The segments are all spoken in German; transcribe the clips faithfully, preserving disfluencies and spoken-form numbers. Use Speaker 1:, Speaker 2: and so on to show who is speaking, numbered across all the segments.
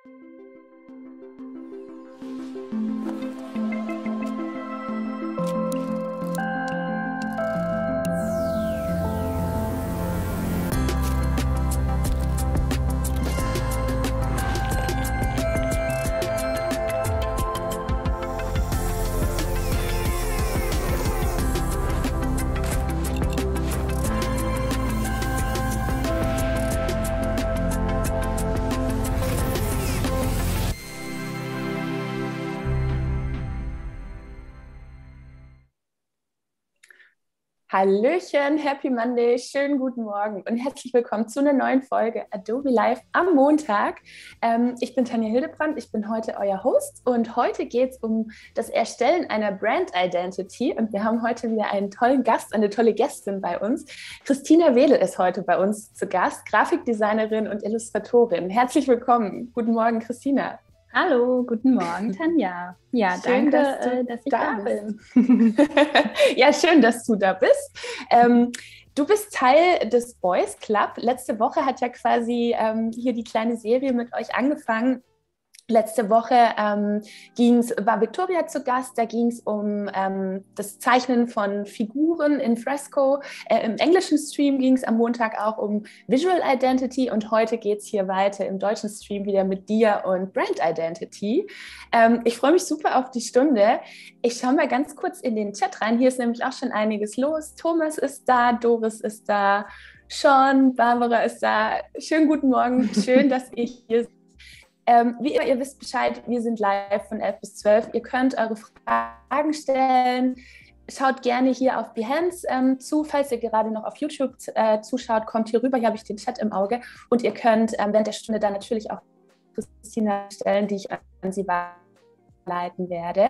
Speaker 1: Hallöchen, Happy Monday, schönen guten Morgen und herzlich willkommen zu einer neuen Folge Adobe Live am Montag. Ähm, ich bin Tanja Hildebrand, ich bin heute euer Host und heute geht es um das Erstellen einer Brand Identity und wir haben heute wieder einen tollen Gast, eine tolle Gästin bei uns. Christina Wedel ist heute bei uns zu Gast, Grafikdesignerin und Illustratorin. Herzlich willkommen. Guten Morgen, Christina.
Speaker 2: Hallo, guten Morgen, Tanja. Ja,
Speaker 1: schön,
Speaker 2: danke,
Speaker 1: dass, du
Speaker 2: dass ich
Speaker 1: da
Speaker 2: da
Speaker 1: bin. Ja, schön, dass du da bist. Ähm, du bist Teil des Boys Club. Letzte Woche hat ja quasi ähm, hier die kleine Serie mit euch angefangen. Letzte Woche ähm, ging's, war Victoria zu Gast, da ging es um ähm, das Zeichnen von Figuren in Fresco. Äh, Im englischen Stream ging es am Montag auch um Visual Identity und heute geht es hier weiter im deutschen Stream wieder mit dir und Brand Identity. Ähm, ich freue mich super auf die Stunde. Ich schaue mal ganz kurz in den Chat rein. Hier ist nämlich auch schon einiges los. Thomas ist da, Doris ist da, Sean, Barbara ist da. Schönen guten Morgen, schön, dass ihr hier seid. Ähm, wie immer, ihr wisst Bescheid, wir sind live von elf bis zwölf. Ihr könnt eure Fragen stellen. Schaut gerne hier auf Behance ähm, zu. Falls ihr gerade noch auf YouTube äh, zuschaut, kommt hier rüber. Hier habe ich den Chat im Auge. Und ihr könnt ähm, während der Stunde dann natürlich auch Christina stellen, die ich an sie weiterleiten werde.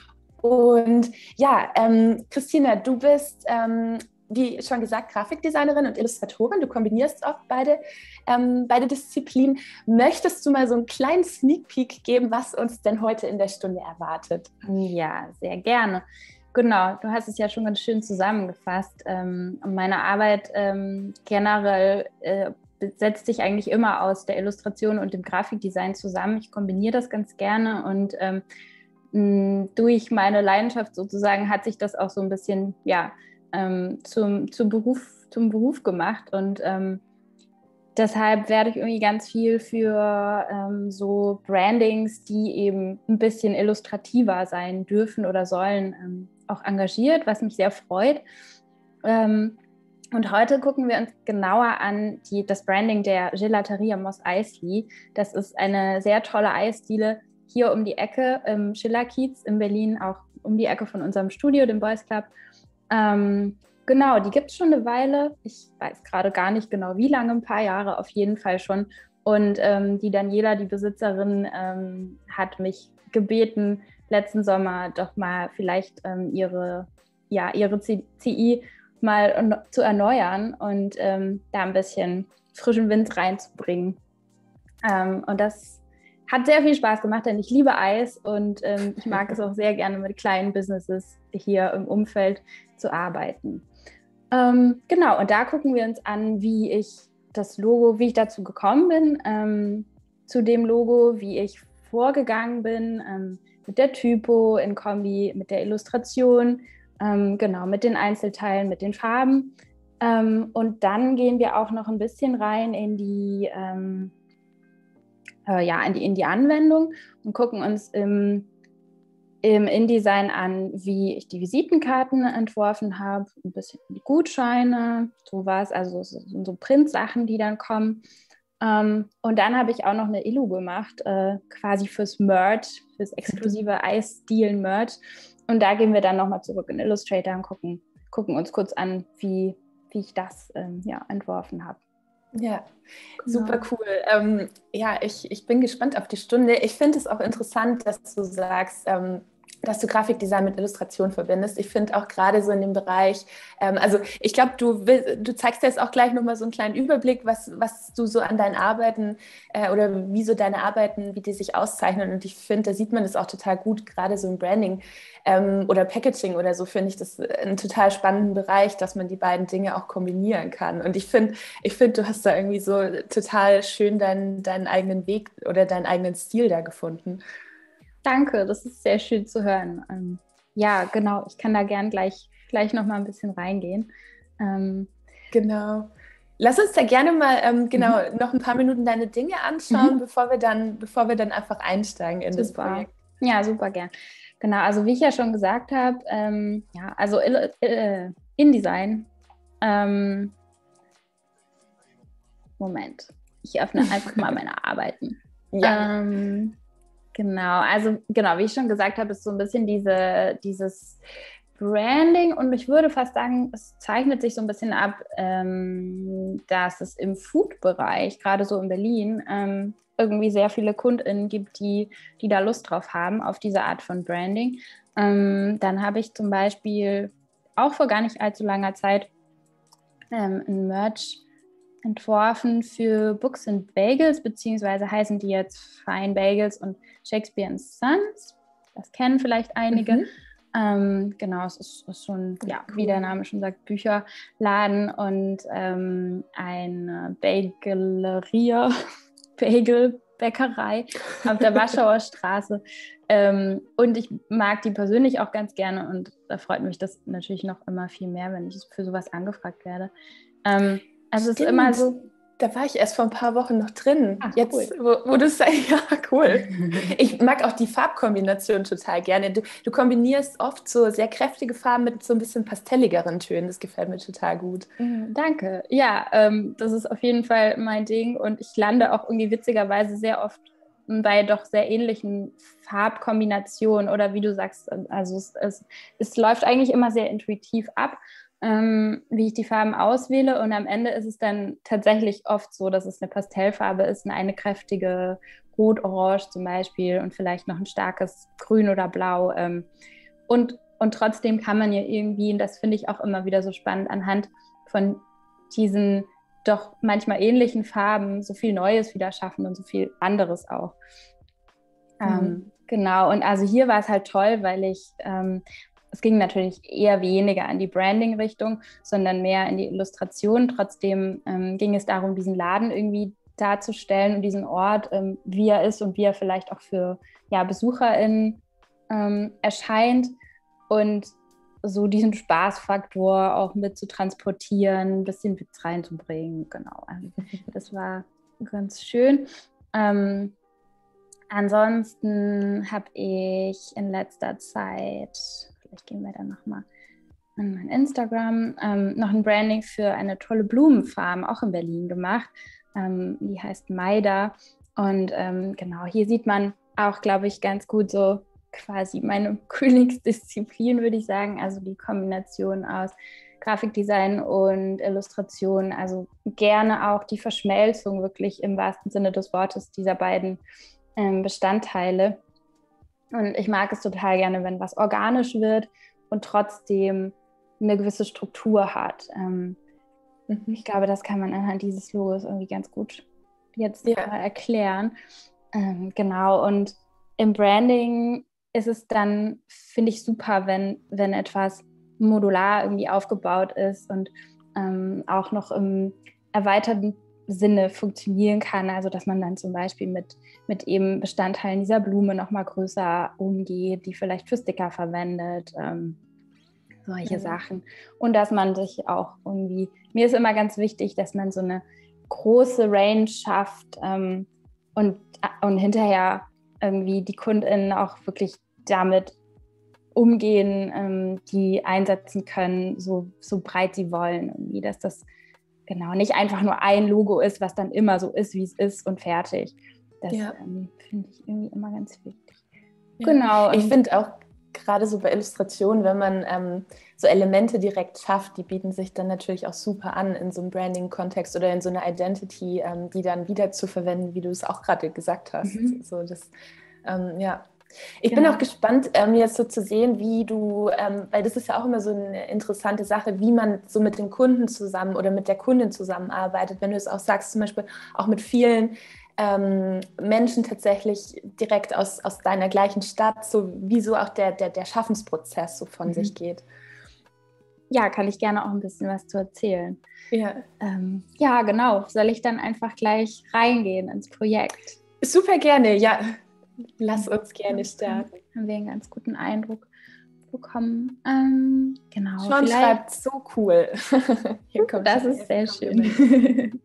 Speaker 1: Und ja, ähm, Christina, du bist... Ähm, wie schon gesagt, Grafikdesignerin und Illustratorin. Du kombinierst auch beide, ähm, beide Disziplinen. Möchtest du mal so einen kleinen Sneak Peek geben, was uns denn heute in der Stunde erwartet?
Speaker 2: Ja, sehr gerne. Genau, du hast es ja schon ganz schön zusammengefasst. Ähm, meine Arbeit ähm, generell äh, setzt sich eigentlich immer aus der Illustration und dem Grafikdesign zusammen. Ich kombiniere das ganz gerne und ähm, mh, durch meine Leidenschaft sozusagen hat sich das auch so ein bisschen, ja, Ähm, zum, zum, Beruf, zum Beruf gemacht und ähm, deshalb werde ich irgendwie ganz viel für ähm, so Brandings, die eben ein bisschen illustrativer sein dürfen oder sollen, ähm, auch engagiert, was mich sehr freut. Ähm, und heute gucken wir uns genauer an die, das Branding der Gelateria Mos Eisley. Das ist eine sehr tolle Eisdiele hier um die Ecke im Schillerkiez in Berlin, auch um die Ecke von unserem Studio, dem Boys Club. Ähm, genau, die gibt es schon eine Weile. Ich weiß gerade gar nicht genau, wie lange, ein paar Jahre auf jeden Fall schon. Und ähm, die Daniela, die Besitzerin, ähm, hat mich gebeten, letzten Sommer doch mal vielleicht ähm, ihre, ja, ihre C I mal zu erneuern und ähm, da ein bisschen frischen Wind reinzubringen. Ähm, und das hat sehr viel Spaß gemacht, denn ich liebe Eis und ähm, ich mag es auch sehr gerne mit kleinen Businesses hier im Umfeld zu arbeiten. Ähm, genau, und da gucken wir uns an, wie ich das Logo, wie ich dazu gekommen bin, ähm, zu dem Logo, wie ich vorgegangen bin, ähm, mit der Typo in Kombi, mit der Illustration, ähm, genau, mit den Einzelteilen, mit den Farben. Ähm, und dann gehen wir auch noch ein bisschen rein in die ähm, ja, in die, in die Anwendung und gucken uns im, im InDesign an, wie ich die Visitenkarten entworfen habe, ein bisschen die Gutscheine, sowas, also so, so Printsachen, die dann kommen. Ähm, und dann habe ich auch noch eine Illu gemacht, äh, quasi fürs Merch, fürs exklusive Eisdielen-Merch. Und da gehen wir dann nochmal zurück in Illustrator und gucken, gucken uns kurz an, wie, wie ich das ähm, ja, entworfen habe.
Speaker 1: Ja, genau. Super cool. Ähm, ja, ich, ich bin gespannt auf die Stunde. Ich finde es auch interessant, dass du sagst, ähm, dass du Grafikdesign mit Illustration verbindest. Ich finde auch gerade so in dem Bereich, ähm, also ich glaube, du, will, du zeigst jetzt auch gleich nochmal so einen kleinen Überblick, was, was du so an deinen Arbeiten äh, oder wie so deine Arbeiten, wie die sich auszeichnen. Und ich finde, da sieht man das auch total gut, gerade so im Branding ähm, oder Packaging oder so, finde ich das einen total spannenden Bereich, dass man die beiden Dinge auch kombinieren kann. Und ich finde, ich finde, du hast da irgendwie so total schön deinen, deinen eigenen Weg oder deinen eigenen Stil da gefunden.
Speaker 2: Danke, das ist sehr schön zu hören. Ähm, ja, genau, ich kann da gern gleich, gleich noch mal ein bisschen reingehen. Ähm,
Speaker 1: genau. Lass uns da gerne mal ähm, genau
Speaker 2: mhm.
Speaker 1: noch ein paar Minuten deine Dinge anschauen,
Speaker 2: Mhm.
Speaker 1: bevor wir dann, bevor wir dann einfach einsteigen in das
Speaker 2: Super.
Speaker 1: Projekt.
Speaker 2: Ja, super gern. Genau, also wie ich ja schon gesagt habe, ähm, ja, also äh, InDesign. Ähm, Moment, ich öffne einfach mal meine Arbeiten.
Speaker 1: Ja.
Speaker 2: Ähm, Genau, also genau, wie ich schon gesagt habe, ist so ein bisschen diese, dieses Branding und ich würde fast sagen, es zeichnet sich so ein bisschen ab, ähm, dass es im Food-Bereich, gerade so in Berlin, ähm, irgendwie sehr viele KundInnen gibt, die, die da Lust drauf haben, auf diese Art von Branding. Ähm, dann habe ich zum Beispiel auch vor gar nicht allzu langer Zeit ähm, ein Merch entworfen für Books and Bagels, beziehungsweise heißen die jetzt Fine Bagels und Shakespeare and Sons. Das kennen vielleicht einige.
Speaker 1: Mhm.
Speaker 2: Ähm, genau, es ist, ist schon, ja,
Speaker 1: Cool.
Speaker 2: wie der Name schon sagt, Bücherladen und ähm, eine Bageleria, Bagelbäckerei auf der Warschauer Straße. Ähm, und ich mag die persönlich auch ganz gerne und da freut mich das natürlich noch immer viel mehr, wenn ich für sowas angefragt werde. Ähm, also es ist immer
Speaker 1: Stimmt.
Speaker 2: so.
Speaker 1: Da war ich erst vor ein paar Wochen noch drin.
Speaker 2: Ach,
Speaker 1: Jetzt,
Speaker 2: cool.
Speaker 1: wo, wo du sagst, ja, cool. Ich mag auch die Farbkombination total gerne. Du, du kombinierst oft so sehr kräftige Farben mit so ein bisschen pastelligeren Tönen. Das gefällt mir total gut.
Speaker 2: Mm, Danke. Ja, ähm, das ist auf jeden Fall mein Ding und ich lande auch irgendwie witzigerweise sehr oft bei doch sehr ähnlichen Farbkombinationen oder wie du sagst, also es, es, es läuft eigentlich immer sehr intuitiv ab, ähm, wie ich die Farben auswähle und am Ende ist es dann tatsächlich oft so, dass es eine Pastellfarbe ist, eine kräftige Rot-Orange zum Beispiel und vielleicht noch ein starkes Grün oder Blau. Ähm, und, und trotzdem kann man ja irgendwie, und das finde ich auch immer wieder so spannend, anhand von diesen doch manchmal ähnlichen Farben so viel Neues wieder schaffen und so viel anderes auch. Mhm. Ähm, genau, und also hier war es halt toll, weil ich, ähm, es ging natürlich eher weniger an die Branding-Richtung, sondern mehr in die Illustration. Trotzdem ähm, ging es darum, diesen Laden irgendwie darzustellen und diesen Ort, ähm, wie er ist und wie er vielleicht auch für ja, BesucherInnen ähm, erscheint und so diesen Spaßfaktor auch mit zu transportieren, ein bisschen Witz reinzubringen. Genau, also das war ganz schön. Ähm, ansonsten habe ich in letzter Zeit, vielleicht gehen wir dann nochmal an mein Instagram, ähm, noch ein Branding für eine tolle Blumenfarm, auch in Berlin gemacht. Ähm, die heißt Maida. Und ähm, genau, hier sieht man auch, glaube ich, ganz gut so quasi meine Königsdisziplin, würde ich sagen. Also die Kombination aus Grafikdesign und Illustration. Also gerne auch die Verschmelzung wirklich im wahrsten Sinne des Wortes dieser beiden ähm, Bestandteile. Und ich mag es total gerne, wenn was organisch wird und trotzdem eine gewisse Struktur hat. Ähm, mhm. Ich glaube, das kann man anhand dieses Logos irgendwie ganz gut jetzt ja. äh, erklären. Ähm, genau, und im Branding ist es dann, finde ich, super, wenn, wenn etwas modular irgendwie aufgebaut ist und ähm, auch noch im erweiterten Sinne funktionieren kann. Also dass man dann zum Beispiel mit, mit eben Bestandteilen dieser Blume nochmal größer umgeht, die vielleicht für Sticker verwendet, ähm, solche ja. Sachen. Und dass man sich auch irgendwie, mir ist immer ganz wichtig, dass man so eine große Range schafft ähm, und, und hinterher irgendwie die KundInnen auch wirklich damit umgehen, ähm, die einsetzen können, so, so breit sie wollen. Irgendwie, dass das genau nicht einfach nur ein Logo ist, was dann immer so ist, wie es ist und fertig. Das ja. ähm, finde ich irgendwie immer ganz wichtig.
Speaker 1: Ja. Genau. Ich finde auch gerade so bei Illustrationen, wenn man ähm, so Elemente direkt schafft, die bieten sich dann natürlich auch super an in so einem Branding-Kontext oder in so einer Identity, ähm, die dann wieder zu verwenden, wie du es auch gerade gesagt hast. Mhm. So das, ähm, ja, Ich
Speaker 2: Genau.
Speaker 1: bin auch gespannt, ähm, jetzt so zu sehen, wie du, ähm, weil das ist ja auch immer so eine interessante Sache, wie man so mit dem Kunden zusammen oder mit der Kundin zusammenarbeitet. Wenn du es auch sagst, zum Beispiel auch mit vielen ähm, Menschen tatsächlich direkt aus, aus deiner gleichen Stadt, so wie so auch der, der, der Schaffensprozess so von
Speaker 2: Mhm.
Speaker 1: sich geht.
Speaker 2: Ja, kann ich gerne auch ein bisschen was zu erzählen.
Speaker 1: Ja.
Speaker 2: Ähm, ja, genau. Soll ich dann einfach gleich reingehen ins Projekt?
Speaker 1: Super gerne, ja. Lass uns gerne starten.
Speaker 2: Haben wir einen ganz guten Eindruck bekommen. Ähm, genau.
Speaker 1: Sean schreibt so cool.
Speaker 2: Hier kommt das ist sehr schön.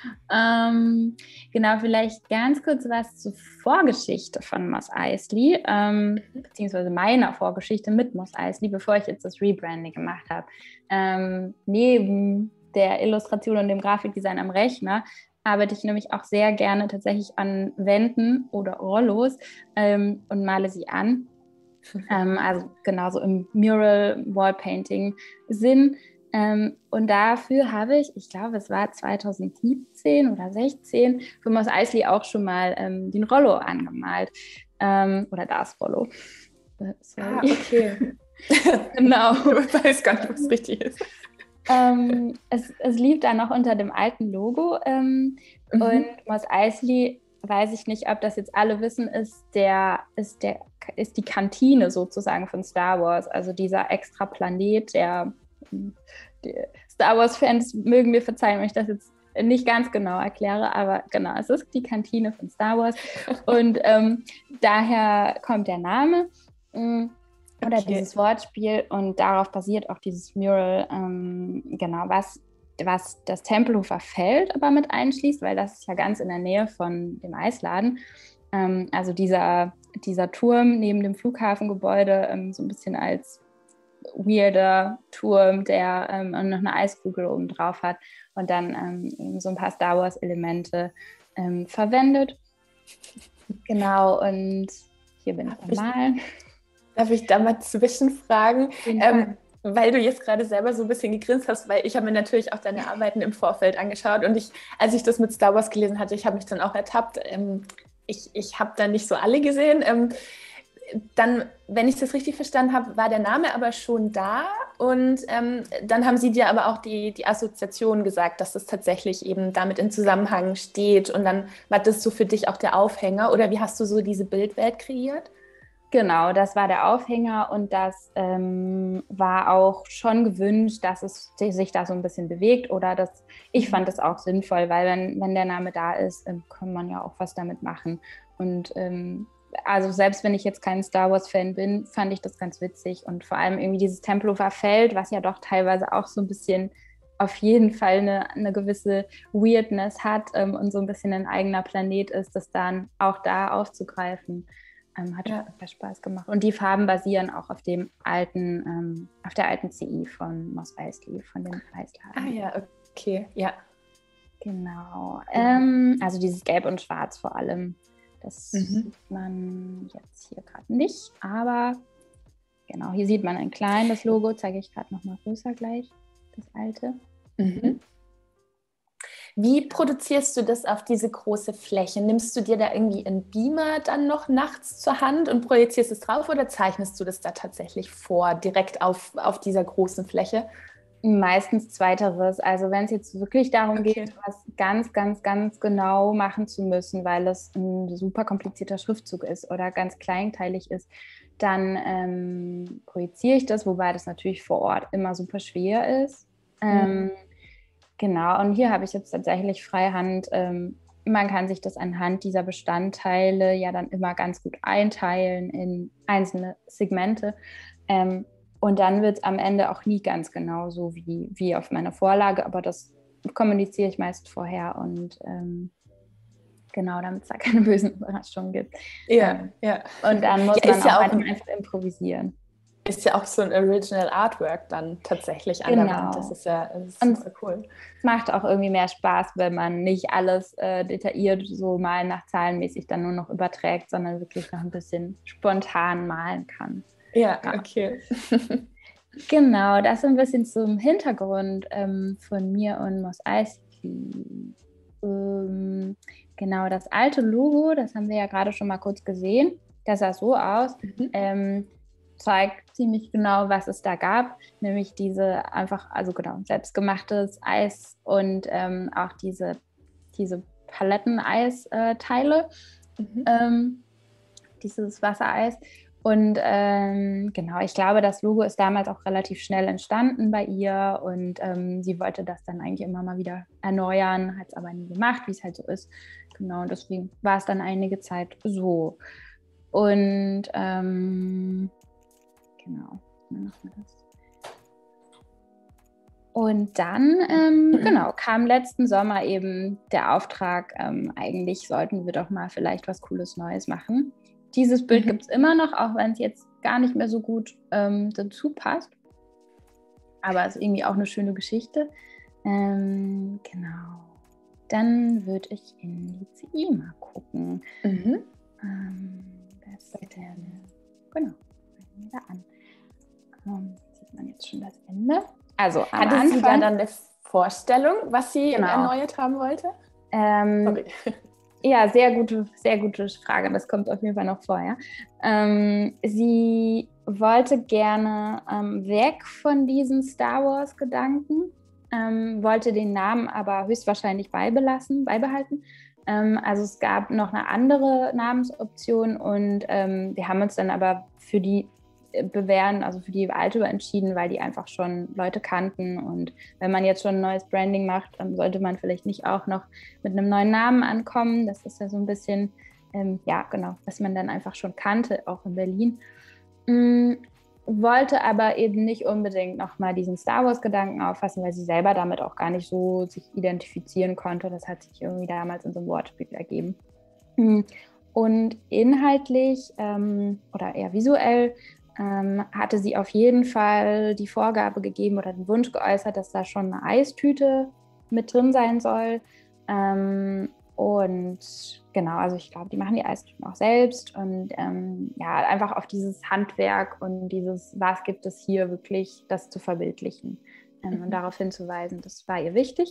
Speaker 2: ähm, genau, vielleicht ganz kurz was zur Vorgeschichte von Mos Eisley, ähm, beziehungsweise meiner Vorgeschichte mit Mos Eisley, bevor ich jetzt das Rebranding gemacht habe. Ähm, neben der Illustration und dem Grafikdesign am Rechner arbeite ich nämlich auch sehr gerne tatsächlich an Wänden oder Rollos ähm, und male sie an. Ähm, also genauso im Mural Wallpainting Sinn. Ähm, und dafür habe ich, ich glaube, es war zwanzig siebzehn oder sechzehn, für Mos Eisley auch schon mal ähm, den Rollo angemalt. Ähm, oder das Rollo. Äh, sorry.
Speaker 1: Ah, okay.
Speaker 2: Genau.
Speaker 1: Ich weiß gar nicht, was richtig ist.
Speaker 2: Ähm, es, es lief dann noch unter dem alten Logo. Ähm, mhm. Und Mos Eisley, weiß ich nicht, ob das jetzt alle wissen, ist, der, ist, der, ist die Kantine sozusagen von Star Wars. Also dieser extra Planet, der, der Star Wars-Fans mögen mir verzeihen, wenn ich das jetzt nicht ganz genau erkläre, aber genau, es ist die Kantine von Star Wars. Und ähm, daher kommt der Name. Oder okay. Dieses Wortspiel, und darauf basiert auch dieses Mural, ähm, genau, was, was das Tempelhofer Feld aber mit einschließt, weil das ist ja ganz in der Nähe von dem Eisladen. Ähm, also dieser, dieser Turm neben dem Flughafengebäude, ähm, so ein bisschen als weirder Turm, der ähm, noch eine Eiskugel oben drauf hat und dann ähm, eben so ein paar Star Wars-Elemente ähm, verwendet. Genau, und hier bin ich am Malen.
Speaker 1: Darf ich da mal zwischenfragen, ähm, weil du jetzt gerade selber so ein bisschen gegrinst hast, weil ich habe mir natürlich auch deine Arbeiten im Vorfeld angeschaut und ich, als ich das mit Star Wars gelesen hatte, ich habe mich dann auch ertappt. Ähm, ich ich habe da nicht so alle gesehen. Ähm, dann, wenn ich das richtig verstanden habe, war der Name aber schon da und ähm, dann haben sie dir aber auch die, die Assoziation gesagt, dass das tatsächlich eben damit in Zusammenhang steht und dann war das so für dich auch der Aufhänger oder wie hast du so diese Bildwelt kreiert?
Speaker 2: Genau, das war der Aufhänger und das ähm, war auch schon gewünscht, dass es sich da so ein bisschen bewegt oder dass ich fand es auch sinnvoll, weil wenn, wenn der Name da ist, ähm, kann man ja auch was damit machen. Und ähm, also selbst wenn ich jetzt kein Star Wars-Fan bin, fand ich das ganz witzig und vor allem irgendwie dieses Tempelhofer Feld, was ja doch teilweise auch so ein bisschen auf jeden Fall eine, eine gewisse Weirdness hat ähm, und so ein bisschen ein eigener Planet ist, das dann auch da aufzugreifen. Ähm, hat ja Spaß gemacht. Und die Farben basieren auch auf dem alten, ähm, auf der alten C I von Mos Eisley, von dem Eisladen.
Speaker 1: Ah ja, okay, ja.
Speaker 2: Genau. Ähm, also dieses Gelb und Schwarz vor allem. Das mhm. sieht man jetzt hier gerade nicht, aber genau, hier sieht man ein kleines Logo, zeige ich gerade nochmal größer gleich, das alte.
Speaker 1: Mhm. Wie produzierst du das auf diese große Fläche? Nimmst du dir da irgendwie einen Beamer dann noch nachts zur Hand und projizierst es drauf oder zeichnest du das da tatsächlich vor, direkt auf, auf dieser großen Fläche?
Speaker 2: Meistens zweiteres. Also wenn es jetzt wirklich darum okay. geht, was ganz, ganz, ganz genau machen zu müssen, weil es ein super komplizierter Schriftzug ist oder ganz kleinteilig ist, dann ähm, projiziere ich das, wobei das natürlich vor Ort immer super schwer ist. Mhm. Ähm, Genau, und hier habe ich jetzt tatsächlich Freihand. Ähm, man kann sich das anhand dieser Bestandteile ja dann immer ganz gut einteilen in einzelne Segmente. Ähm, und dann wird es am Ende auch nie ganz genau so wie, wie auf meiner Vorlage, aber das kommuniziere ich meist vorher und ähm, genau, damit es da keine bösen Überraschungen gibt.
Speaker 1: Ja,
Speaker 2: ähm,
Speaker 1: ja.
Speaker 2: Und dann muss
Speaker 1: ja,
Speaker 2: man
Speaker 1: ja
Speaker 2: auch
Speaker 1: auch
Speaker 2: einfach improvisieren.
Speaker 1: Ist ja auch so ein Original Artwork dann tatsächlich an
Speaker 2: genau.
Speaker 1: der Wand. Das ist ja das ist
Speaker 2: und
Speaker 1: super cool.
Speaker 2: Es macht auch irgendwie mehr Spaß, wenn man nicht alles äh, detailliert so malen nach zahlenmäßig dann nur noch überträgt, sondern wirklich noch ein bisschen spontan malen kann.
Speaker 1: Ja, ja. Okay.
Speaker 2: Genau, das ein bisschen zum Hintergrund ähm, von mir und Mos Eisley. Ähm, genau, das alte Logo, das haben wir ja gerade schon mal kurz gesehen. Das sah so aus,
Speaker 1: Mhm.
Speaker 2: ähm, zeigt ziemlich genau, was es da gab, nämlich diese einfach, also genau, selbstgemachtes Eis und ähm, auch diese, diese Paletteneis-Teile,
Speaker 1: Mhm.
Speaker 2: ähm, dieses Wassereis. Und ähm, genau, ich glaube, das Logo ist damals auch relativ schnell entstanden bei ihr und ähm, sie wollte das dann eigentlich immer mal wieder erneuern, hat es aber nie gemacht, wie es halt so ist. Genau, und deswegen war es dann einige Zeit so. Und ähm, genau, das. Und dann, ähm, genau, kam letzten Sommer eben der Auftrag, ähm, eigentlich sollten wir doch mal vielleicht was Cooles Neues machen. Dieses Bild mhm. gibt es immer noch, auch wenn es jetzt gar nicht mehr so gut ähm, dazu passt. Aber es ist irgendwie auch eine schöne Geschichte. Ähm, genau. Dann würde ich in die C I mal gucken. Mhm. Ähm, das ist denn, genau, da an. Ähm, sieht man jetzt schon das Ende. Also am
Speaker 1: Hatte
Speaker 2: Anfang,
Speaker 1: sie da dann eine Vorstellung, was sie
Speaker 2: genau.
Speaker 1: erneuert haben wollte?
Speaker 2: Ähm,
Speaker 1: Sorry.
Speaker 2: Ja, sehr gute, sehr gute Frage. Das kommt auf jeden Fall noch vorher. Ähm, sie wollte gerne ähm, weg von diesen Star Wars-Gedanken, ähm, wollte den Namen aber höchstwahrscheinlich beibelassen, beibehalten. Ähm, also es gab noch eine andere Namensoption und ähm, wir haben uns dann aber für die bewähren, also für die alte entschieden, weil die einfach schon Leute kannten. Und wenn man jetzt schon ein neues Branding macht, dann sollte man vielleicht nicht auch noch mit einem neuen Namen ankommen. Das ist ja so ein bisschen, ähm, ja genau, was man dann einfach schon kannte, auch in Berlin. Mhm. Wollte aber eben nicht unbedingt nochmal diesen Star Wars-Gedanken auffassen, weil sie selber damit auch gar nicht so sich identifizieren konnte. Das hat sich irgendwie damals in so einem Wortspiel ergeben. Mhm. Und inhaltlich ähm, oder eher visuell ähm, hatte sie auf jeden Fall die Vorgabe gegeben oder den Wunsch geäußert, dass da schon eine Eistüte mit drin sein soll. Ähm, und genau, also ich glaube, die machen die Eistüten auch selbst und ähm, ja, einfach auf dieses Handwerk und dieses, was gibt es hier wirklich, das zu verbildlichen ähm, mhm. und darauf hinzuweisen, das war ihr wichtig.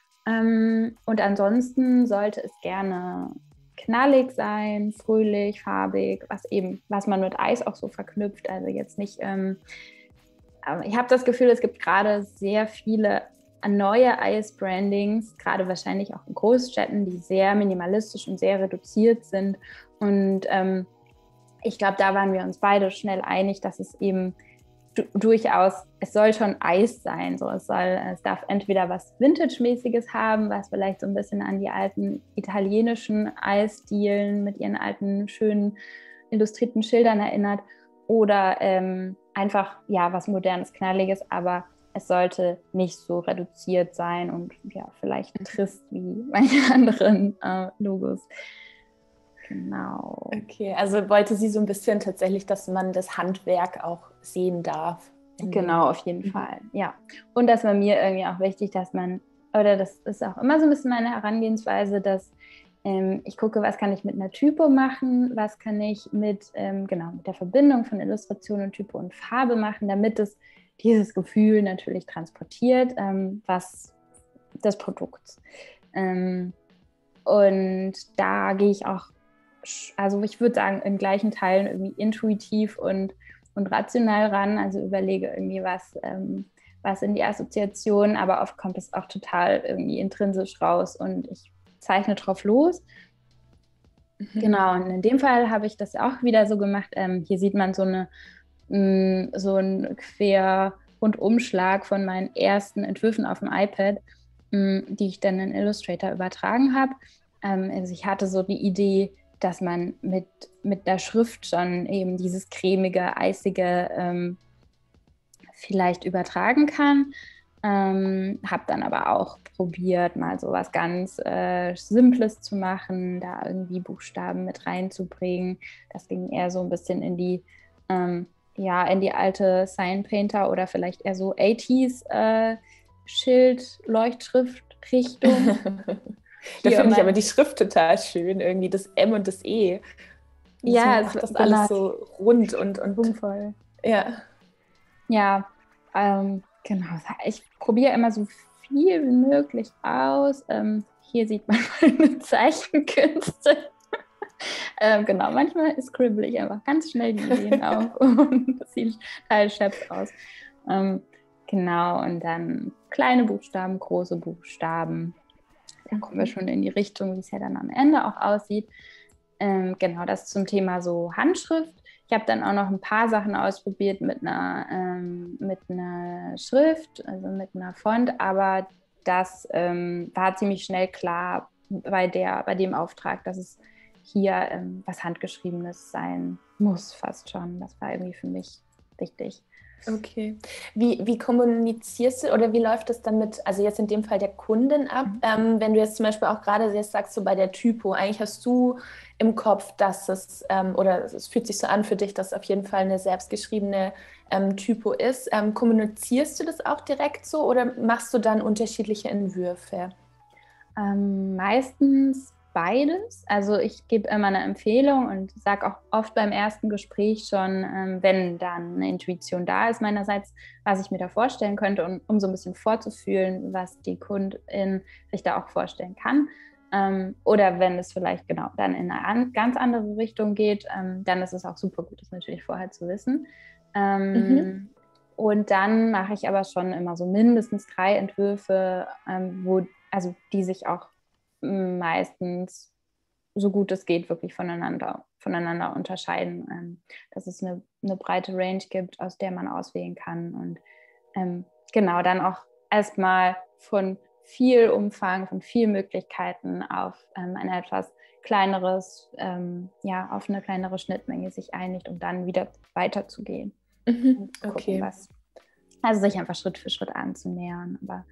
Speaker 2: Ähm, und ansonsten sollte es gerne knallig sein, fröhlich, farbig, was eben, was man mit Eis auch so verknüpft. Also jetzt nicht, ähm, aber ich habe das Gefühl, es gibt gerade sehr viele neue Eis-Brandings, gerade wahrscheinlich auch in Großstädten, die sehr minimalistisch und sehr reduziert sind. Und ähm, ich glaube, da waren wir uns beide schnell einig, dass es eben durchaus, es soll schon Eis sein. So, es, soll, es darf entweder was Vintage-mäßiges haben, was vielleicht so ein bisschen an die alten italienischen Eisdielen mit ihren alten, schönen, illustrierten Schildern erinnert, oder ähm, einfach ja was Modernes, Knalliges, aber es sollte nicht so reduziert sein und ja, vielleicht trist wie manche anderen äh, Logos. Genau.
Speaker 1: Okay, also wollte sie so ein bisschen tatsächlich, dass man das Handwerk auch sehen darf.
Speaker 2: Genau, auf jeden mhm. Fall, ja. Und das war mir irgendwie auch wichtig, dass man, oder das ist auch immer so ein bisschen meine Herangehensweise, dass ähm, ich gucke, was kann ich mit einer Typo machen, was kann ich mit, ähm, genau, mit der Verbindung von Illustration und Typo und Farbe machen, damit es dieses Gefühl natürlich transportiert, ähm, was des Produkts. Ähm, und da gehe ich auch, also ich würde sagen, in gleichen Teilen irgendwie intuitiv und, und rational ran, also überlege irgendwie was, ähm, was in die Assoziation, aber oft kommt es auch total irgendwie intrinsisch raus und ich zeichne drauf los. Mhm. Genau, und in dem Fall habe ich das auch wieder so gemacht. Ähm, hier sieht man so eine mh, so einen Quer-Rundumschlag von meinen ersten Entwürfen auf dem iPad, mh, die ich dann in Illustrator übertragen habe. Ähm, also ich hatte so die Idee, dass man mit, mit der Schrift schon eben dieses cremige, eisige ähm, vielleicht übertragen kann. Ähm, habe dann aber auch probiert, mal so was ganz äh, Simples zu machen, da irgendwie Buchstaben mit reinzubringen. Das ging eher so ein bisschen in die, ähm, ja, in die alte Sign Painter oder vielleicht eher so achtziger äh, Schild, Leuchtschrift Richtung.
Speaker 1: Da finde ich aber die Schrift total schön, irgendwie das M und das E. Das
Speaker 2: ja,
Speaker 1: macht
Speaker 2: es
Speaker 1: das alles
Speaker 2: genau,
Speaker 1: so rund und, und
Speaker 2: voll.
Speaker 1: Ja.
Speaker 2: Ja, ähm, genau. Ich probiere immer so viel wie möglich aus. Ähm, hier sieht man meine Zeichenkünste. ähm, genau, manchmal scribble ich einfach ganz schnell die Ideen auf und das sieht total scheps aus. Ähm, genau, und dann kleine Buchstaben, große Buchstaben. Da kommen wir schon in die Richtung, wie es ja dann am Ende auch aussieht. Ähm, genau, das zum Thema so Handschrift. Ich habe dann auch noch ein paar Sachen ausprobiert mit einer, ähm, mit einer Schrift, also mit einer Font, aber das ähm, war ziemlich schnell klar bei, der, bei dem Auftrag, dass es hier ähm, was Handgeschriebenes sein muss, fast schon. Das war irgendwie für mich wichtig.
Speaker 1: Okay. Wie, wie kommunizierst du oder wie läuft das dann mit, also jetzt in dem Fall der Kundin ab? Mhm. Ähm, wenn du jetzt zum Beispiel auch gerade jetzt sagst, so bei der Typo, eigentlich hast du im Kopf, dass es, ähm, oder es fühlt sich so an für dich, dass auf jeden Fall eine selbstgeschriebene ähm, Typo ist. Ähm, kommunizierst du das auch direkt so oder machst du dann unterschiedliche Entwürfe?
Speaker 2: Ähm, meistens beides. Also ich gebe immer eine Empfehlung und sage auch oft beim ersten Gespräch schon, ähm, wenn dann eine Intuition da ist meinerseits, was ich mir da vorstellen könnte, und um so ein bisschen vorzufühlen, was die Kundin sich da auch vorstellen kann. Ähm, oder wenn es vielleicht genau dann in eine an, ganz andere Richtung geht, ähm, dann ist es auch super gut, das natürlich vorher zu wissen. Ähm, mhm. Und dann mache ich aber schon immer so mindestens drei Entwürfe, ähm, wo also die sich auch meistens, so gut es geht, wirklich voneinander, voneinander unterscheiden. Ähm, dass es eine, eine breite Range gibt, aus der man auswählen kann. Und ähm, genau, dann auch erstmal von viel Umfang, von vielen Möglichkeiten auf ähm, ein etwas kleineres, ähm, ja, auf eine kleinere Schnittmenge sich einigt, um dann wieder weiterzugehen.
Speaker 1: Mhm. Und gucken, okay.
Speaker 2: Was, also sich einfach Schritt für Schritt anzunähern. Aber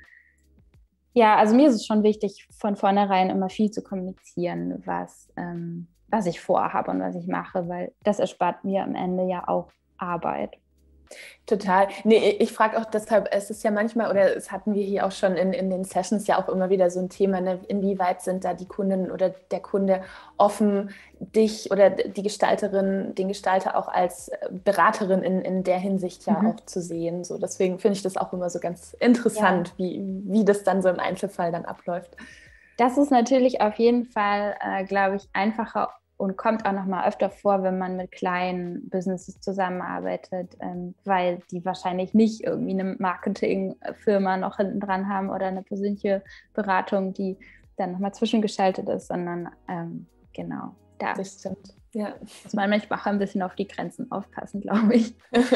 Speaker 2: ja, also mir ist es schon wichtig, von vornherein immer viel zu kommunizieren, was, ähm, was ich vorhabe und was ich mache, weil das erspart mir am Ende ja auch Arbeit.
Speaker 1: Total. Nee, ich frage auch deshalb, es ist ja manchmal, oder es hatten wir hier auch schon in, in den Sessions ja auch immer wieder so ein Thema, ne? Inwieweit sind da die Kundinnen oder der Kunde offen, dich oder die Gestalterin, den Gestalter auch als Beraterin in, in der Hinsicht ja mhm. auch zu sehen. So, deswegen finde ich das auch immer so ganz interessant, ja. wie, wie das dann so im Einzelfall dann abläuft.
Speaker 2: Das ist natürlich auf jeden Fall, äh, glaube ich, einfacher und kommt auch noch mal öfter vor, wenn man mit kleinen Businesses zusammenarbeitet, ähm, weil die wahrscheinlich nicht irgendwie eine Marketingfirma noch hinten dran haben oder eine persönliche Beratung, die dann noch mal zwischengeschaltet ist, sondern ähm, genau, da
Speaker 1: das stimmt. Ja.
Speaker 2: Muss man manchmal auch ein bisschen auf die Grenzen aufpassen, glaube ich.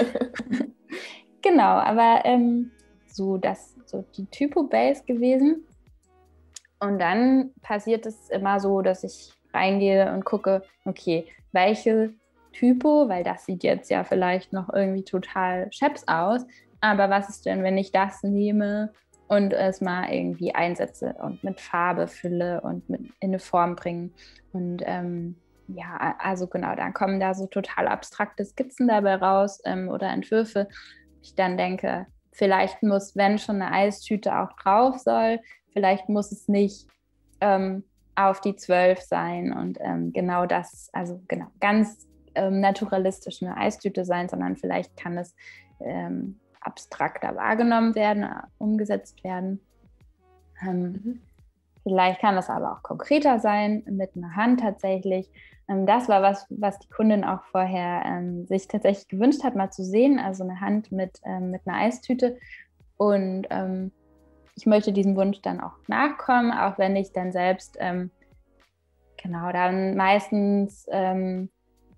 Speaker 2: Genau, aber ähm, so das so die Typo-Base gewesen. Und dann passiert es immer so, dass ich reingehe und gucke, okay, welche Typo, weil das sieht jetzt ja vielleicht noch irgendwie total scheps aus, aber was ist denn, wenn ich das nehme und es mal irgendwie einsetze und mit Farbe fülle und mit in eine Form bringe. Und ähm, ja, also genau, dann kommen da so total abstrakte Skizzen dabei raus ähm, oder Entwürfe. Ich dann denke, vielleicht muss, wenn schon eine Eistüte auch drauf soll, vielleicht muss es nicht ähm, auf die zwölf sein und ähm, genau das, also genau, ganz ähm, naturalistisch eine Eistüte sein, sondern vielleicht kann es ähm, abstrakter wahrgenommen werden, äh, umgesetzt werden. Ähm, mhm. Vielleicht kann es aber auch konkreter sein, mit einer Hand tatsächlich. Ähm, das war was, was die Kundin auch vorher ähm, sich tatsächlich gewünscht hat, mal zu sehen, also eine Hand mit, ähm, mit einer Eistüte. Und ähm, ich möchte diesem Wunsch dann auch nachkommen, auch wenn ich dann selbst, ähm, genau, dann meistens, ähm,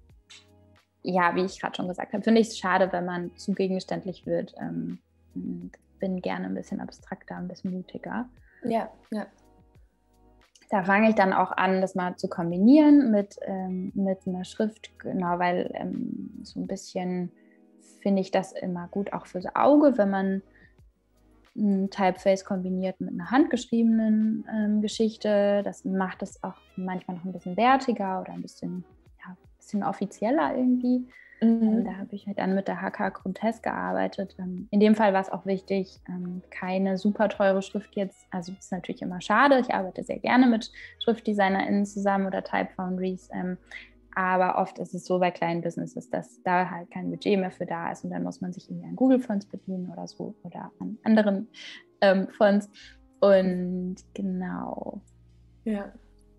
Speaker 2: ja, wie ich gerade schon gesagt habe, finde ich es schade, wenn man zu gegenständlich wird. Ähm, bin gerne ein bisschen abstrakter, ein bisschen mutiger.
Speaker 1: Ja, ja.
Speaker 2: Da fange ich dann auch an, das mal zu kombinieren mit, ähm, mit einer Schrift, genau, weil ähm, so ein bisschen finde ich das immer gut, auch fürs Auge, wenn man ein Typeface kombiniert mit einer handgeschriebenen ähm, Geschichte. Das macht es auch manchmal noch ein bisschen wertiger oder ein bisschen, ja, ein bisschen offizieller irgendwie. Mhm. Ähm, da habe ich halt dann mit der H K Grundtest gearbeitet. Ähm, in dem Fall war es auch wichtig, ähm, keine super teure Schrift jetzt. Also das ist natürlich immer schade. Ich arbeite sehr gerne mit SchriftdesignerInnen zusammen oder Type Foundries. Ähm, Aber oft ist es so bei kleinen Businesses, dass da halt kein Budget mehr für da ist und dann muss man sich irgendwie an Google Fonts bedienen oder so oder an anderen ähm, Fonts. Und genau.
Speaker 1: Ja.